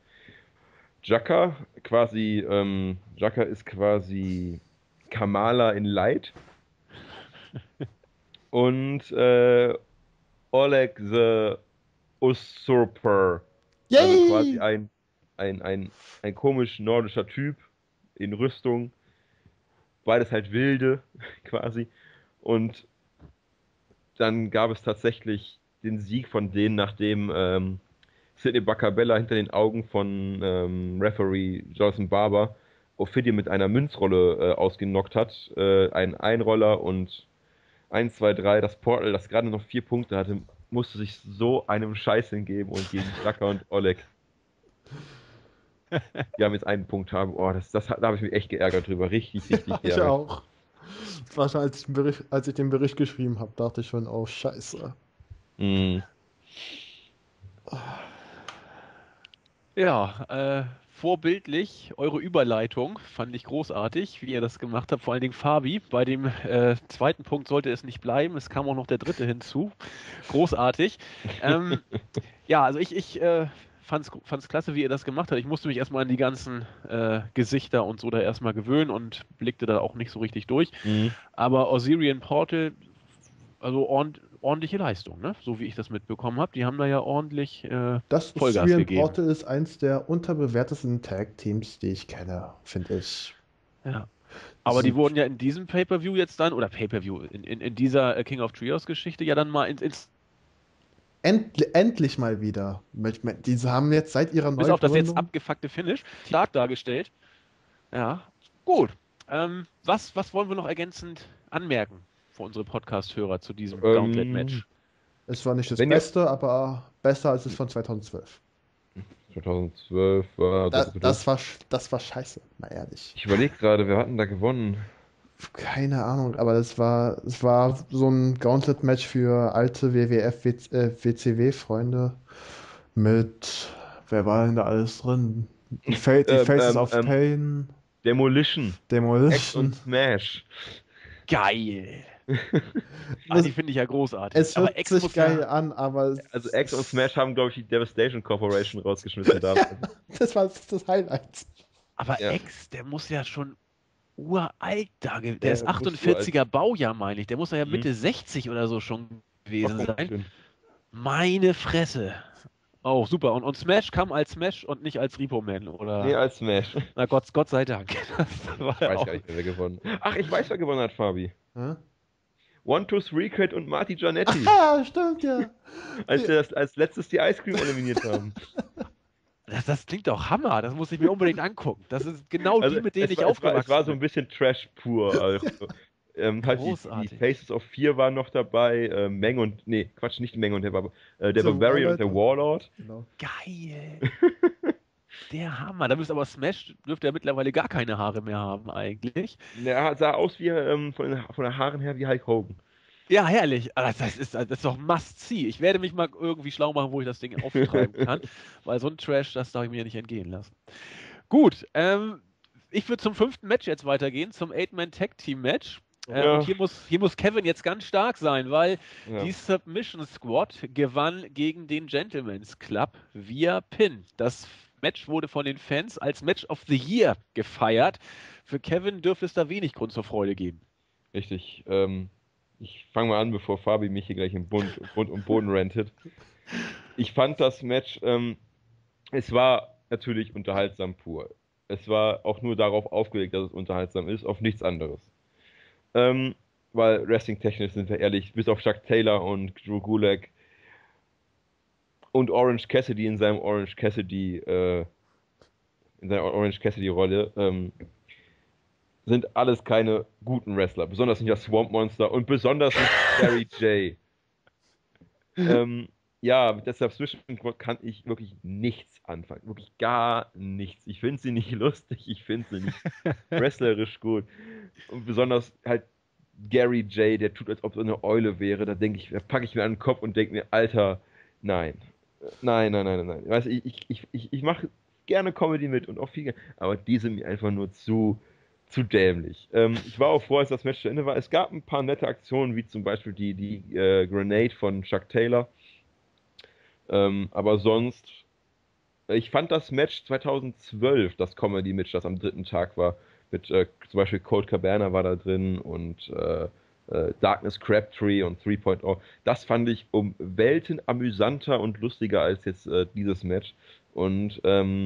Jaka ist quasi Kamala in Light und Oleg the Usurper, also quasi Yay! ein komisch nordischer Typ in Rüstung, beides halt Wilde quasi. Und dann gab es tatsächlich den Sieg von denen, nachdem Sidney Bacabella hinter den Augen von Referee Jonathan Barber Ophidian mit einer Münzrolle ausgenockt hat. Ein Einroller und 1, 2, 3, das Portal, das gerade noch 4 Punkte hatte, musste sich so einem Scheiß hingeben und gegen Jaka und Oleg, die haben jetzt einen Punkt haben. Oh, da habe ich mich echt geärgert drüber. Richtig, richtig Ich geärgert. auch. Das war schon, als ich den Bericht geschrieben habe, dachte ich schon, oh Scheiße. Mm. Ja, vorbildlich eure Überleitung, fand ich großartig, wie ihr das gemacht habt, vor allen Dingen Fabi. Bei dem zweiten Punkt sollte es nicht bleiben, es kam auch noch der dritte hinzu. Großartig. Ähm, ja, also ich fand's klasse, wie ihr das gemacht habt. Ich musste mich erstmal an die ganzen Gesichter und so da erstmal gewöhnen und blickte da auch nicht so richtig durch. Mm. Aber Osirian Portal, also ordentliche Leistung, ne? So wie ich das mitbekommen habe. Die haben da ja ordentlich Das Vollgas Syrian gegeben. Portal ist eins der unterbewertesten Tag-Teams, die ich kenne, finde ich. Ja. Das Aber die sind wurden ja in diesem Pay-Per-View jetzt dann, oder Pay-Per-View, in dieser King of Trios-Geschichte ja dann mal endlich mal wieder. Diese haben jetzt seit ihrer bis auf das jetzt Neugründung. abgefuckte Finish stark dargestellt. Ja, gut. Was wollen wir noch ergänzend anmerken für unsere Podcast-Hörer zu diesem Ähm, Gauntlet-Match? Es war nicht das wenn ihr Beste, aber besser als es von 2012. 2012 war. Das war scheiße, mal ehrlich. Ich überlege gerade, wer hat denn da gewonnen? Keine Ahnung, aber es war so ein Gauntlet-Match für alte WWF, WCW-Freunde mit, wer war denn da alles drin? Die Ähm, Faces ähm, of ähm, Pain, Demolition. X und Demolition. Smash. Geil! Ah, Es, die finde ich ja großartig. es Aber hört X sich muss geil ja. an, aber Also X und Smash haben, glaube ich, die Devastation Corporation rausgeschmissen damals. das war das Highlight. Aber Ja. X, der muss ja schon uralt da. Der ist 48er Baujahr, meine ich. Der muss ja Mitte 60 oder so schon gewesen sein. Schön. Meine Fresse. Oh, super. Und Smash kam als Smash und nicht als Repo Man, oder? Nee, als Smash. Na Gott sei Dank. Ich weiß gar nicht mehr, wer gewonnen hat. Ach, ich weiß, wer gewonnen hat, Fabi. Hä? 1-2-3 Kid und Marty Jannetty. Ah, stimmt, ja. Als wir als letztes die Ice Cream eliminiert haben. Das klingt doch Hammer. Das muss ich mir unbedingt angucken. Das ist genau die, mit denen ich aufgewachsen bin. Es war so ein bisschen Trash pur. Also, halt die Faces of 4 waren noch dabei. Meng und, nee, Quatsch, nicht Meng und der Barbarian und der Warlord. Genau. Geil. Der Hammer. Da müsste aber Smash dürfte ja mittlerweile gar keine Haare mehr haben eigentlich. Der sah aus wie von den Haaren her wie Hulk Hogan. Ja, herrlich. Das ist doch Must-See. Ich werde mich mal irgendwie schlau machen, wo ich das Ding auftreiben kann, weil so ein Trash, das darf ich mir nicht entgehen lassen. Gut, ich würde zum 5. Match jetzt weitergehen, zum 8-Man-Tag-Team-Match. Und hier muss Kevin jetzt ganz stark sein, weil die Submission Squad gewann gegen den Gentleman's Club via Pin. Das Match wurde von den Fans als Match of the Year gefeiert. Für Kevin dürfte es da wenig Grund zur Freude geben. Richtig. Ich fange mal an, bevor Fabi mich hier gleich im Bund und Boden rentet. Ich fand das Match, es war natürlich unterhaltsam pur. Es war auch nur darauf aufgelegt, dass es unterhaltsam ist, auf nichts anderes. Weil Wrestling-technisch sind wir ehrlich, bis auf Chuck Taylor und Drew Gulak und Orange Cassidy in seiner Orange Cassidy-Rolle, sind alles keine guten Wrestler. Besonders nicht das Swamp Monster und besonders nicht Gary J. Mit der Submission kann ich wirklich nichts anfangen. Wirklich gar nichts. Ich finde sie nicht lustig, ich finde sie nicht wrestlerisch gut. Und besonders halt Gary J., der tut, als ob er eine Eule wäre. Da packe ich mir an den Kopf und denke mir, Alter, nein. Weißt du, ich mache gerne Comedy mit und auch viel, aber die sind mir einfach nur zu dämlich. Ich war auch froh, als das Match zu Ende war. Es gab ein paar nette Aktionen, wie zum Beispiel die Grenade von Chuck Taylor. Aber sonst, ich fand das Match 2012, das Comedy-Match, das am 3. Tag war, mit zum Beispiel Colt Cabana war da drin und Darkness Crabtree und 3.0. Das fand ich um Welten amüsanter und lustiger als jetzt dieses Match. Und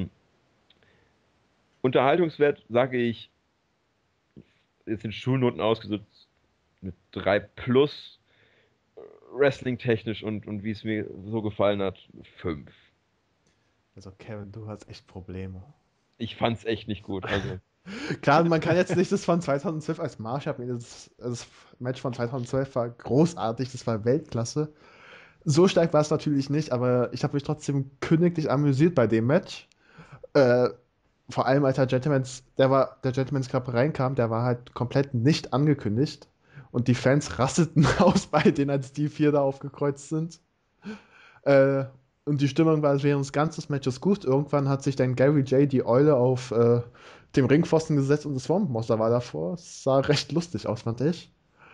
Unterhaltungswert sage ich jetzt in Schulnoten ausgesetzt mit 3+, Wrestling-technisch und wie es mir so gefallen hat, 5. Also Kevin, du hast echt Probleme. Ich fand's echt nicht gut. Also. Klar, man kann jetzt nicht das von 2012 als Maßstab nehmen. Das Match von 2012 war großartig, das war Weltklasse. So stark war es natürlich nicht, aber ich habe mich trotzdem königlich amüsiert bei dem Match. Vor allem als der Gentleman's Club reinkam, der war halt komplett nicht angekündigt. Und die Fans rasteten aus bei denen, als die 4 da aufgekreuzt sind. Und die Stimmung war während des ganzen Matches gut. Irgendwann hat sich dann Gary J. die Eule auf dem Ringpfosten gesetzt und das Swamp Monster war davor. Es sah recht lustig aus, fand ich.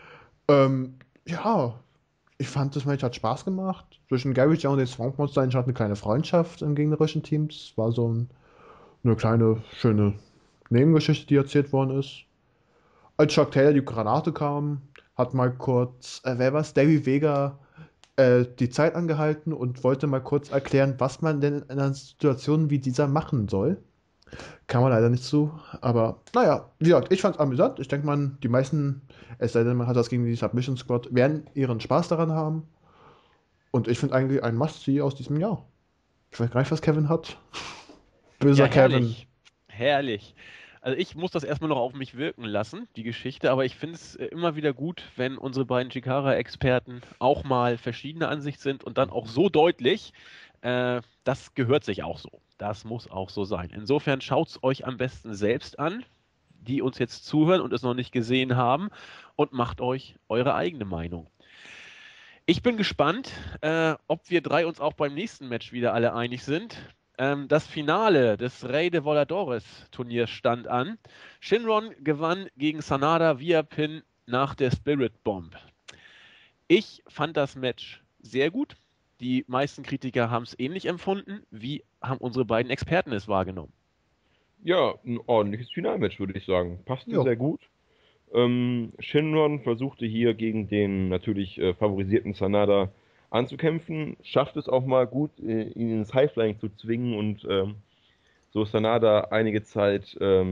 Ich fand, das Match hat Spaß gemacht. Zwischen Gary J. und dem Swamp Monster entstand eine kleine Freundschaft im gegnerischen Team. Es war so eine kleine, schöne Nebengeschichte, die erzählt worden ist. Als Chuck Taylor die Granate kam, hat mal kurz, Davey Vega die Zeit angehalten und wollte mal kurz erklären, was man denn in einer Situation wie dieser machen soll. Kann man leider nicht zu, aber naja, wie gesagt, ich fand's amüsant. Ich denke mal, die meisten, es sei denn, man hat das gegen die Submission Squad, werden ihren Spaß daran haben. Und ich finde eigentlich ein Must-See aus diesem Jahr. Ich weiß gar nicht, was Kevin hat. Böser Kevin. Herrlich. Also ich muss das erstmal noch auf mich wirken lassen, die Geschichte, aber ich finde es immer wieder gut, wenn unsere beiden Chikara-Experten auch mal verschiedener Ansicht sind und dann auch so deutlich. Das gehört sich auch so. Das muss auch so sein. Insofern schaut es euch am besten selbst an, die uns jetzt zuhören und es noch nicht gesehen haben, und macht euch eure eigene Meinung. Ich bin gespannt, ob wir 3 uns auch beim nächsten Match wieder alle einig sind. Das Finale des Rey de Voladores Turniers stand an. Shinron gewann gegen Sanada via Pin nach der Spirit Bomb. Ich fand das Match sehr gut. Die meisten Kritiker haben es ähnlich empfunden. Wie haben unsere beiden Experten es wahrgenommen? Ja, ein ordentliches Finalmatch, würde ich sagen. Passte Jo, sehr gut. Shinron versuchte hier gegen den natürlich favorisierten Sanada anzukämpfen, schafft es auch mal gut, ihn ins Highflying zu zwingen und so Sanada einige Zeit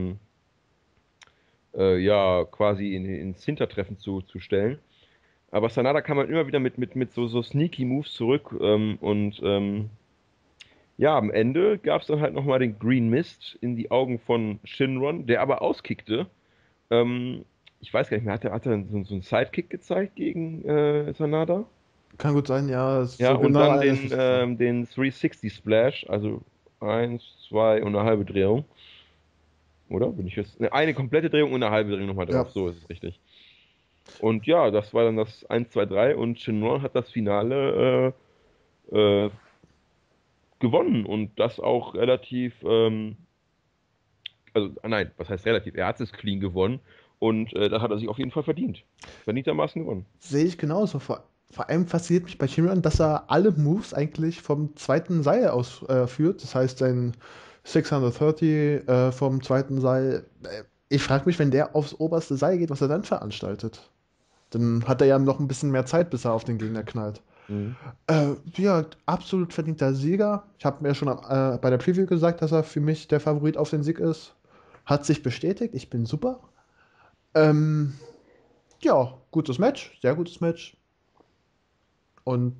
ja quasi ins Hintertreffen zu stellen. Aber Sanada kam halt immer wieder mit so sneaky Moves zurück und ja, am Ende gab es dann halt nochmal den Green Mist in die Augen von Shinron, der aber auskickte. Ähm, Ich weiß gar nicht mehr, hat er so einen Sidekick gezeigt gegen Sanada? kann gut sein, ja, Ja, so und genau dann erinnere ich mich nicht dran. den 360 Splash, also eins, zwei und eine halbe Drehung. Oder? Bin ich jetzt? Ne, eine komplette Drehung und eine halbe Drehung nochmal Ja, drauf, so ist es richtig. Und ja, das war dann das 1, 2, 3 und Shinron hat das Finale gewonnen und das auch relativ, also nein, was heißt relativ? Er hat es clean gewonnen und das hat er sich auf jeden Fall verdient. Verdientermaßen gewonnen. sehe ich genauso. Vor allem fasziniert mich bei Shinron, dass er alle Moves eigentlich vom zweiten Seil aus führt. Das heißt, sein 630 vom zweiten Seil. Ich frage mich, wenn der aufs oberste Seil geht, was er dann veranstaltet. Dann hat er ja noch ein bisschen mehr Zeit, bis er auf den Gegner knallt. Mhm. Ja, absolut verdienter Sieger. Ich habe mir schon bei der Preview gesagt, dass er für mich der Favorit auf den Sieg ist. Hat sich bestätigt. Ich bin super. Ähm, ja, gutes Match, sehr gutes Match. Und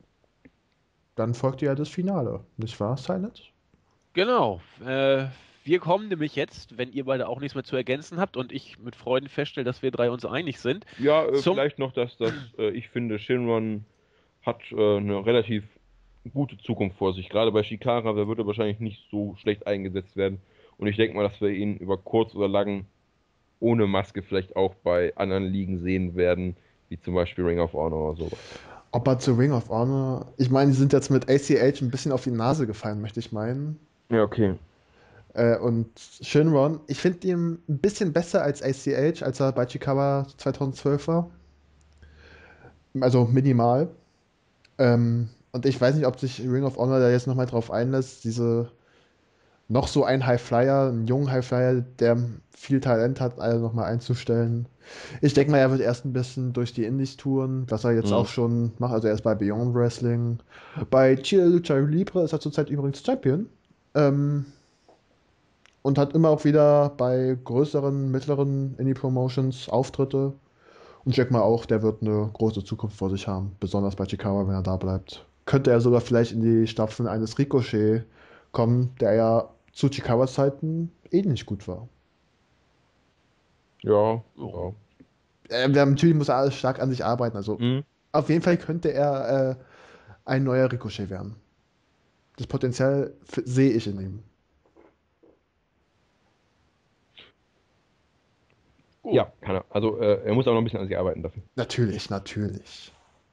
dann folgte ja das Finale, nicht wahr, Silent? Genau. Wir kommen nämlich jetzt, wenn ihr beide auch nichts mehr zu ergänzen habt und ich mit Freuden feststelle, dass wir drei uns einig sind, Ja, zum. vielleicht noch, dass ich finde, Shinron hat eine relativ gute Zukunft vor sich. Gerade bei Shikara, da wird er wahrscheinlich nicht so schlecht eingesetzt werden. Und ich denke mal, dass wir ihn über kurz oder lang ohne Maske vielleicht auch bei anderen Ligen sehen werden, wie zum Beispiel Ring of Honor oder sowas. Ob er zu Ring of Honor, ich meine, die sind jetzt mit ACH ein bisschen auf die Nase gefallen, möchte ich meinen. Ja, okay. Und Shinron, ich finde ihn ein bisschen besser als ACH, als er bei Chikawa 2012 war. Also minimal. Und ich weiß nicht, ob sich Ring of Honor da jetzt nochmal drauf einlässt, diese noch so ein High Flyer, einen jungen High Flyer, der viel Talent hat, alle nochmal einzustellen. Ich denke mal, er wird erst ein bisschen durch die Indies touren, was er jetzt auch Mhm. schon macht. Also er ist bei Beyond Wrestling. Bei Chile Lucha Libre ist er zurzeit übrigens Champion. Ähm, und hat immer auch wieder bei größeren, mittleren Indie-Promotions Auftritte. Und ich denke mal auch, der wird eine große Zukunft vor sich haben. Besonders bei Chikawa, wenn er da bleibt. Könnte er sogar vielleicht in die Stapfen eines Ricochet kommen, der ja zu Chikawas Zeiten ähnlich gut war. Ja, Oh. ja. Natürlich muss er alles stark an sich arbeiten. Also Mhm. auf jeden Fall könnte er ein neuer Ricochet werden. Das Potenzial sehe ich in ihm. Gut, Ja, kann er. Also er muss auch noch ein bisschen an sich arbeiten dafür. Natürlich, natürlich.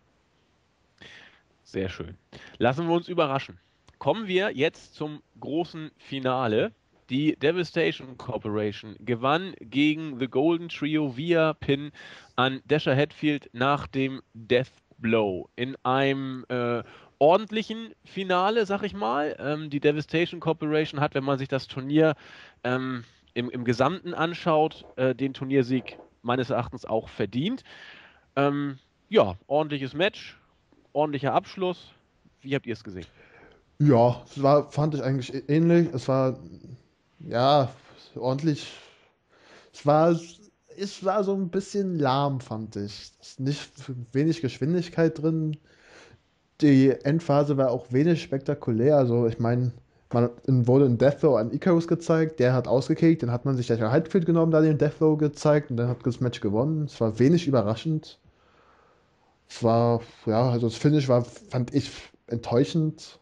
sehr schön. Lassen wir uns überraschen. Kommen wir jetzt zum großen Finale. Die Devastation Corporation gewann gegen The Golden Trio via Pin an Dasher Hatfield nach dem Death Blow. In einem ordentlichen Finale, sag ich mal. Die Devastation Corporation hat, wenn man sich das Turnier im Gesamten anschaut, den Turniersieg meines Erachtens auch verdient. Ähm, ja, ordentliches Match, ordentlicher Abschluss. Wie habt ihr es gesehen? Ja, fand ich eigentlich ähnlich. Es war, ja, ordentlich. Es war, es war so ein bisschen lahm, fand ich. Es ist nicht wenig Geschwindigkeit drin. Die Endphase war auch wenig spektakulär. Also, ich meine, man wurde in Death Row an Icarus gezeigt, der hat ausgekickt, dann hat man sich gleich ein Halbfield genommen, da den Death Row gezeigt und dann hat das Match gewonnen. Es war wenig überraschend. Es war, ja, also das Finish war, fand ich, enttäuschend.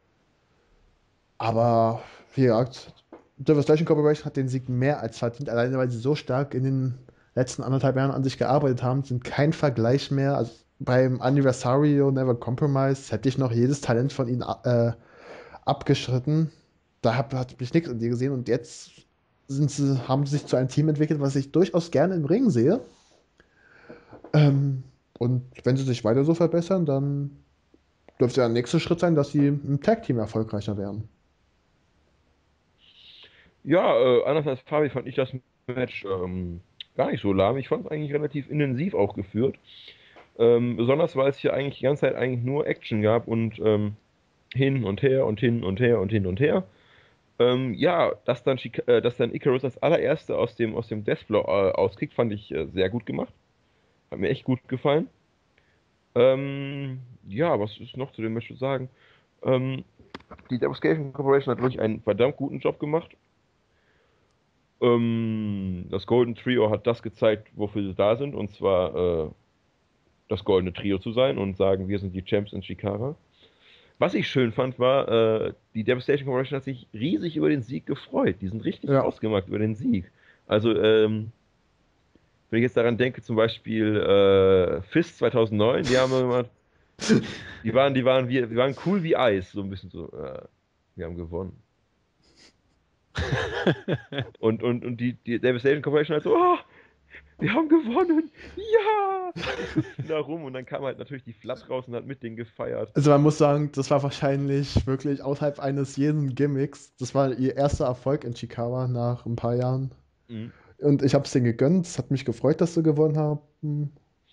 Aber wie gesagt, Devastation Corporation hat den Sieg mehr als verdient, alleine weil sie so stark in den letzten 1,5 Jahren an sich gearbeitet haben, sind kein Vergleich mehr. Also beim Anniversario Never Compromise hätte ich noch jedes Talent von ihnen abgeschritten. Hat mich nichts an die gesehen und jetzt haben sie sich zu einem Team entwickelt, was ich durchaus gerne im Ring sehe. Ähm, und wenn sie sich weiter so verbessern, dann dürfte der nächste Schritt sein, dass sie im Tag-Team erfolgreicher werden. Ja, anders als Fabi fand ich das Match gar nicht so lahm. Ich fand es eigentlich relativ intensiv auch geführt. Besonders weil es hier eigentlich die ganze Zeit eigentlich nur Action gab und hin und her und hin und her und hin und her. Ja, dass dann Icarus als allererste aus dem Deathblow auskickt, fand ich sehr gut gemacht. Hat mir echt gut gefallen. Ja, was ist noch zu dem Match zu sagen? Ähm, Die Devastation Corporation hat wirklich einen verdammt guten Job gemacht. Das Golden Trio hat das gezeigt, wofür sie da sind, und zwar das Goldene Trio zu sein und sagen, wir sind die Champs in Chikara. Was ich schön fand, war, die Devastation Corporation hat sich riesig über den Sieg gefreut. Die sind richtig Ja. ausgemacht über den Sieg. Also, wenn ich jetzt daran denke, zum Beispiel Fist 2009, die haben immer, die waren cool wie Eis, so ein bisschen so, wir haben gewonnen. Und die Devastation Corporation halt so, oh, wir haben gewonnen, ja! Und hüpften da rum und dann kam halt natürlich die Flat raus und hat mit denen gefeiert. Also man muss sagen, das war wahrscheinlich wirklich außerhalb eines jeden Gimmicks. Das war ihr erster Erfolg in Chikawa nach ein paar Jahren. Mhm. Und ich habe es denen gegönnt. Es hat mich gefreut, dass sie gewonnen haben.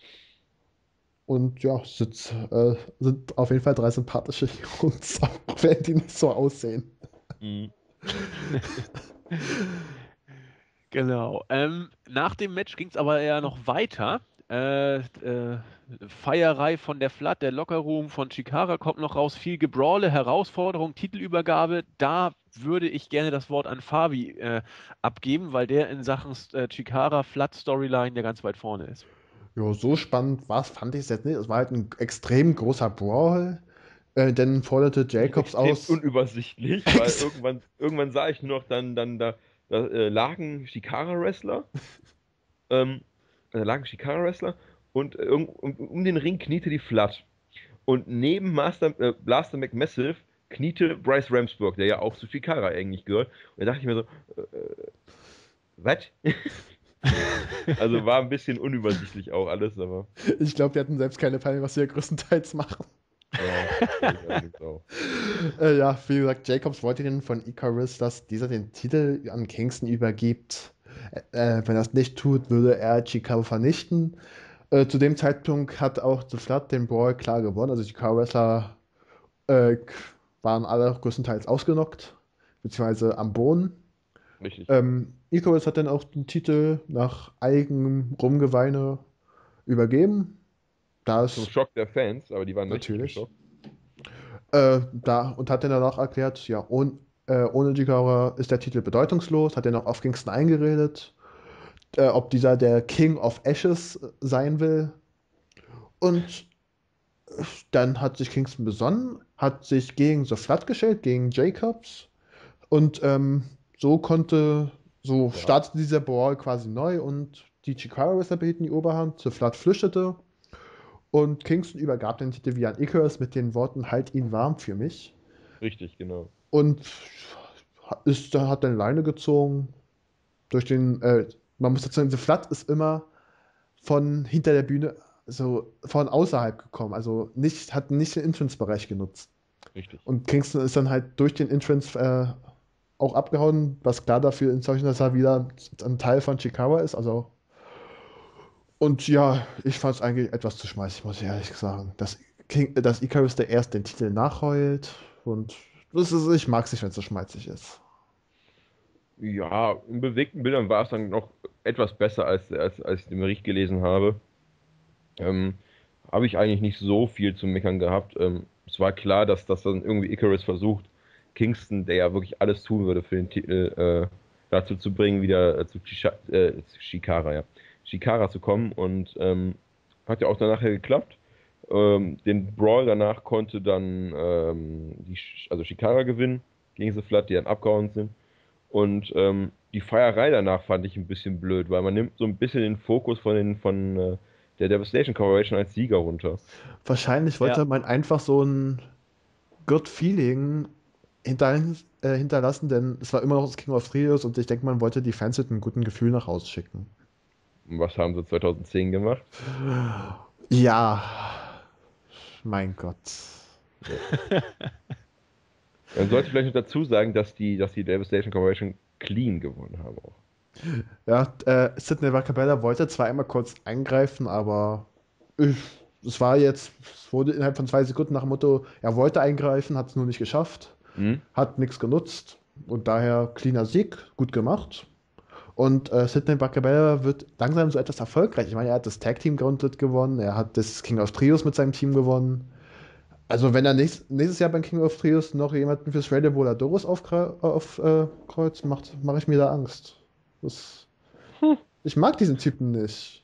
Und ja, sind auf jeden Fall drei sympathische Jungs, auch wenn die nicht so aussehen. Mhm. Genau. Nach dem Match ging es aber eher noch weiter. Feierei von der Flat, der Lockerroom von Chikara kommt noch raus. Viel Gebrawle, Herausforderung, Titelübergabe. Da würde ich gerne das Wort an Fabi abgeben, weil der in Sachen Chikara Flat Storyline ja ganz weit vorne ist. Ja, so spannend fand ich es jetzt nicht. Es war halt ein extrem großer Brawl. Dann forderte Jacobs Extrem aus. unübersichtlich, weil irgendwann sah ich nur noch da lagen Shikara-Wrestler, ähm, und um den Ring kniete die Flat. Und neben Blaster McMassive kniete Bryce Ramsburg, der ja auch zu Shikara eigentlich gehört. Und da dachte ich mir so, was? Also war ein bisschen unübersichtlich auch alles, aber Ich glaube, wir hatten selbst keine Peilung, was wir größtenteils machen. ja, glaube ich allerdings auch. Ja, wie gesagt, Jacobs wollte den von Icarus, dass dieser den Titel an Kingston übergibt. Wenn er es nicht tut, würde er Chikara vernichten. Zu dem Zeitpunkt hat auch The Flood den Brawl klar gewonnen. Also die Chikara-Wrestler äh, waren alle größtenteils ausgenockt, beziehungsweise am Boden. Richtig. Icarus hat dann auch den Titel nach eigenem Rumgeweine übergeben. Da Zum ist Schock der Fans, aber die waren richtig natürlich. geschockt. Und hat dann danach erklärt, ja, ohne Chikara ist der Titel bedeutungslos, hat dann auch auf Kingston eingeredet, ob dieser der King of Ashes sein will. Und dann hat sich Kingston besonnen, hat sich gegen The Flood gestellt, gegen Jacobs. Und so Ja. startete dieser Brawl quasi neu und die Chikara Wrestler behielten die Oberhand. The Flood flüchtete und Kingston übergab den Titel wie an Icarus mit den Worten: Halt ihn warm für mich. Richtig, genau. Und hat dann Leine gezogen durch man muss dazu sagen, The Flood ist immer von hinter der Bühne, so von außerhalb gekommen, also hat nicht den Entrance-Bereich genutzt. Richtig. Und Kingston ist dann halt durch den Entrance auch abgehauen, was klar dafür in solchen, dass er wieder ein Teil von Chikara ist, also und ja, ich fand es eigentlich etwas zu schmeißig, muss ich ehrlich sagen. Dass Icarus der erst den Titel nachheult und ich mag es nicht, wenn es so schmeizig ist. Ja, in bewegten Bildern war es dann noch etwas besser, als ich den Bericht gelesen habe. Ähm, Habe ich eigentlich nicht so viel zu meckern gehabt. Es war klar, dass das dann irgendwie Icarus versucht, Kingston, der ja wirklich alles tun würde für den Titel, dazu zu bringen, wieder zu Shikara, ja. Shikara zu kommen und hat ja auch dann nachher geklappt. Den Brawl danach konnte dann also Shikara gewinnen gegen The Flood, die dann abgehauen sind. Und die Feierei danach fand ich ein bisschen blöd, weil man nimmt so ein bisschen den Fokus von der Devastation Corporation als Sieger runter. Wahrscheinlich Ja, wollte man einfach so ein Good Feeling hinterlassen, denn es war immer noch das King of Trios und ich denke, man wollte die Fans mit einem guten Gefühl nach Hause schicken. Und was haben sie 2010 gemacht? Ja, mein Gott. Ja. Man sollte vielleicht noch dazu sagen, dass die Devastation Corporation clean gewonnen haben auch. Ja, Sidney Vacabella wollte zwar einmal kurz eingreifen, aber es wurde innerhalb von 2 Sekunden nach dem Motto, er wollte eingreifen, hat es nur nicht geschafft, Hm? hat nichts genutzt und daher cleaner Sieg, gut gemacht. Und Sidney Vacabella wird langsam so etwas erfolgreich. Ich meine, er hat das Tag Team Gauntlet gewonnen, er hat das King of Trios mit seinem Team gewonnen. Also wenn er nächstes Jahr beim King of Trios noch jemanden fürs Radio Voladoros aufkreuzt, mache ich mir da Angst. Das, ich mag diesen Typen nicht.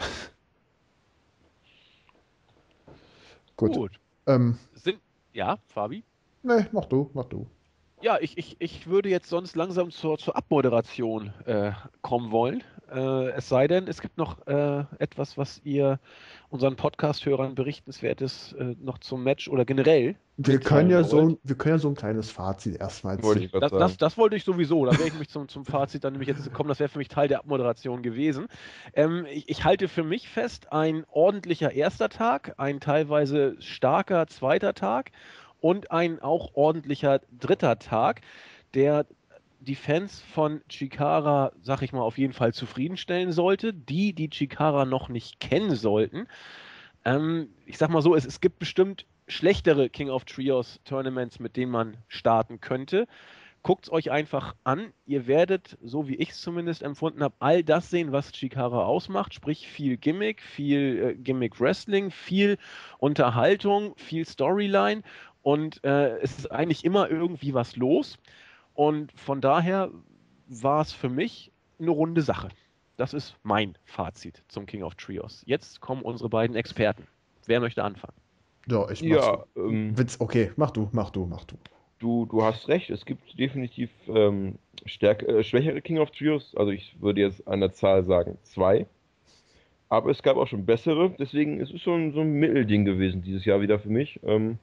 Gut. Gut. Ähm, Ja, Fabi? nee, mach du, mach du. Ja, ich würde jetzt sonst langsam zur Abmoderation kommen wollen. Es sei denn, es gibt noch etwas, was ihr unseren Podcast-Hörern Berichtenswertes noch zum Match oder generell mitteilen wollt. Wir können ja so ein kleines Fazit erstmal Wollte ich ziehen. gerade sagen. Das wollte ich sowieso. Da wäre ich mich zum Fazit dann nämlich jetzt gekommen. Das wäre für mich Teil der Abmoderation gewesen. Ich halte für mich fest, ein ordentlicher erster Tag, ein teilweise starker zweiter Tag und ein auch ordentlicher dritter Tag, der die Fans von Chikara, sag ich mal, auf jeden Fall zufriedenstellen sollte. Die Chikara noch nicht kennen sollten. Ich sag mal so, es gibt bestimmt schlechtere King of Trios Tournaments, mit denen man starten könnte. Guckt es euch einfach an. Ihr werdet, so wie ich es zumindest empfunden habe, all das sehen, was Chikara ausmacht. Sprich viel Gimmick, viel Gimmick Wrestling, viel Unterhaltung, viel Storyline. Und es ist eigentlich immer irgendwie was los. Und von daher war es für mich eine runde Sache. Das ist mein Fazit zum King of Trios. Jetzt kommen unsere beiden Experten. Wer möchte anfangen? Ja, ich mach's. Ja, Witz, okay, mach du. du hast recht, es gibt definitiv schwächere King of Trios, also ich würde jetzt an der Zahl sagen 2, aber es gab auch schon bessere, deswegen ist es so ein Mittelding gewesen dieses Jahr wieder für mich.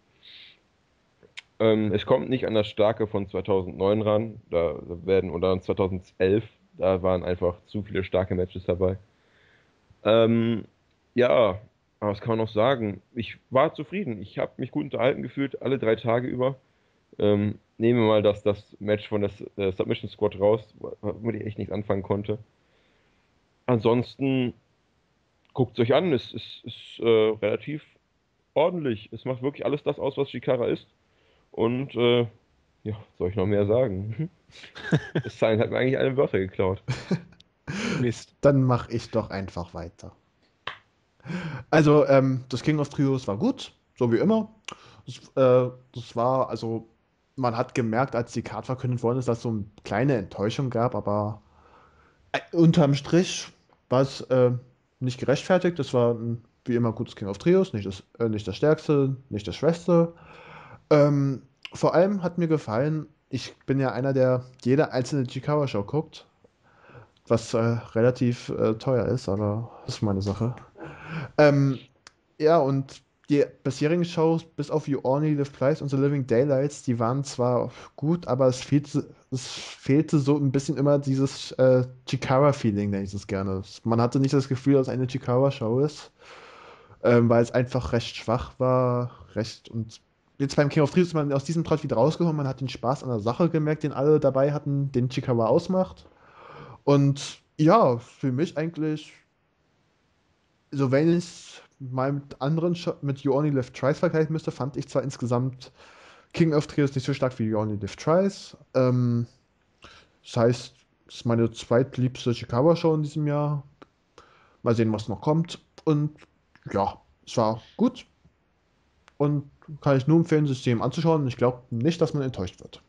Es kommt nicht an das Starke von 2009 ran, oder 2011, da waren einfach zu viele starke Matches dabei. Ähm, ja, aber was kann man noch sagen? Ich war zufrieden, ich habe mich gut unterhalten gefühlt, alle 3 Tage über. Nehmen wir mal das Match von der Submission Squad raus, womit ich echt nichts anfangen konnte. Ansonsten guckt es euch an, es ist relativ ordentlich. Es macht wirklich alles das aus, was Chikara ist. Und ja, was soll ich noch mehr sagen? Das Sign hat mir eigentlich alle Wörter geklaut. Mist. Dann mache ich doch einfach weiter. Also, das King of Trios war gut, so wie immer. Das war, also, man hat gemerkt, als die Card verkündet worden ist, dass es so eine kleine Enttäuschung gab, aber unterm Strich war es nicht gerechtfertigt. Das war wie immer gutes King of Trios, nicht das stärkste, nicht das schwächste. Vor allem hat mir gefallen, ich bin ja einer, der jede einzelne Chikara-Show guckt, was relativ teuer ist, aber das ist meine Sache. Ähm, ja, und die bisherigen Shows, bis auf You Only Live Twice und The Living Daylights, die waren zwar gut, aber es fehlte so ein bisschen immer dieses Chikara-Feeling, nenne ich es gerne. Man hatte nicht das Gefühl, dass es eine Chikara-Show ist, weil es einfach recht schwach war, und jetzt beim King of Trios ist man aus diesem Trott wieder rausgekommen, man hat den Spaß an der Sache gemerkt, den alle dabei hatten, den Chikara ausmacht. Und ja, für mich eigentlich, so wenn ich es mal mit anderen mit You Only Live Twice vergleichen müsste, fand ich zwar insgesamt King of Trios nicht so stark wie You Only Live Twice. Das heißt, es ist meine zweitliebste Chicago-Show in diesem Jahr. Mal sehen, was noch kommt. Und ja, es war gut. Und kann ich nur empfehlen, sich dem anzuschauen. Ich glaube nicht, dass man enttäuscht wird.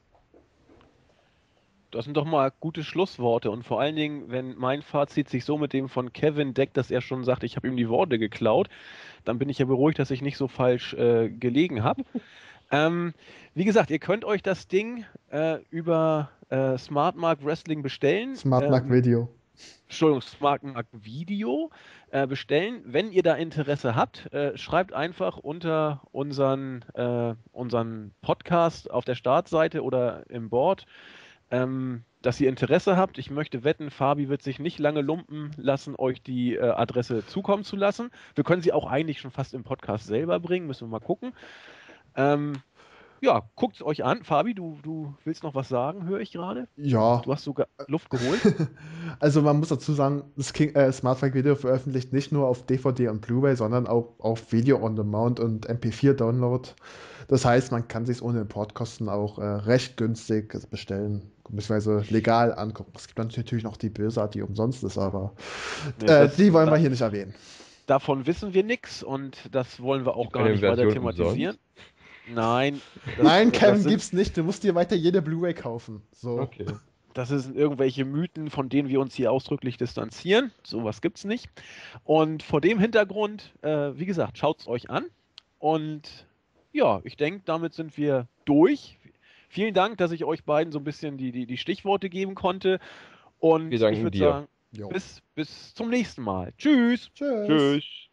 Das sind doch mal gute Schlussworte und vor allen Dingen, wenn mein Fazit sich so mit dem von Kevin deckt, dass er schon sagt, ich habe ihm die Worte geklaut, dann bin ich ja beruhigt, dass ich nicht so falsch gelegen habe. Wie gesagt, ihr könnt euch das Ding über Smartmark Wrestling bestellen. Smartmark Video. Entschuldigung, Smartmark Video bestellen. Wenn ihr da Interesse habt, schreibt einfach unter unseren Podcast auf der Startseite oder im Board, dass ihr Interesse habt. Ich möchte wetten, Fabi wird sich nicht lange lumpen lassen, euch die Adresse zukommen zu lassen. Wir können sie auch eigentlich schon fast im Podcast selber bringen, müssen wir mal gucken. ja, guckt es euch an. Fabi, du willst noch was sagen, höre ich gerade. Ja, Du hast sogar Luft geholt. also man muss dazu sagen, das Smart Track Video veröffentlicht nicht nur auf DVD und Blu-ray, sondern auch auf Video on Demand und MP4 Download. Das heißt, man kann sich ohne Importkosten auch recht günstig bestellen, beziehungsweise legal angucken. Es gibt dann natürlich noch die Bösart, die umsonst ist, aber Nee, die wollen wir hier nicht erwähnen. davon wissen wir nichts und das wollen wir auch Gibt gar eine nicht weiter Version thematisieren. Nein. Nein, Kevin, sind, gibt's nicht. Du musst dir weiter jede Blu-ray kaufen. So. Okay. Das sind irgendwelche Mythen, von denen wir uns hier ausdrücklich distanzieren. Sowas gibt's nicht. Und vor dem Hintergrund, wie gesagt, schaut's euch an. Und ja, ich denke, damit sind wir durch. Vielen Dank, dass ich euch beiden so ein bisschen die Stichworte geben konnte. Und Wir danken ich würde dir. sagen, Jo. bis zum nächsten Mal. Tschüss. Tschüss. Tschüss.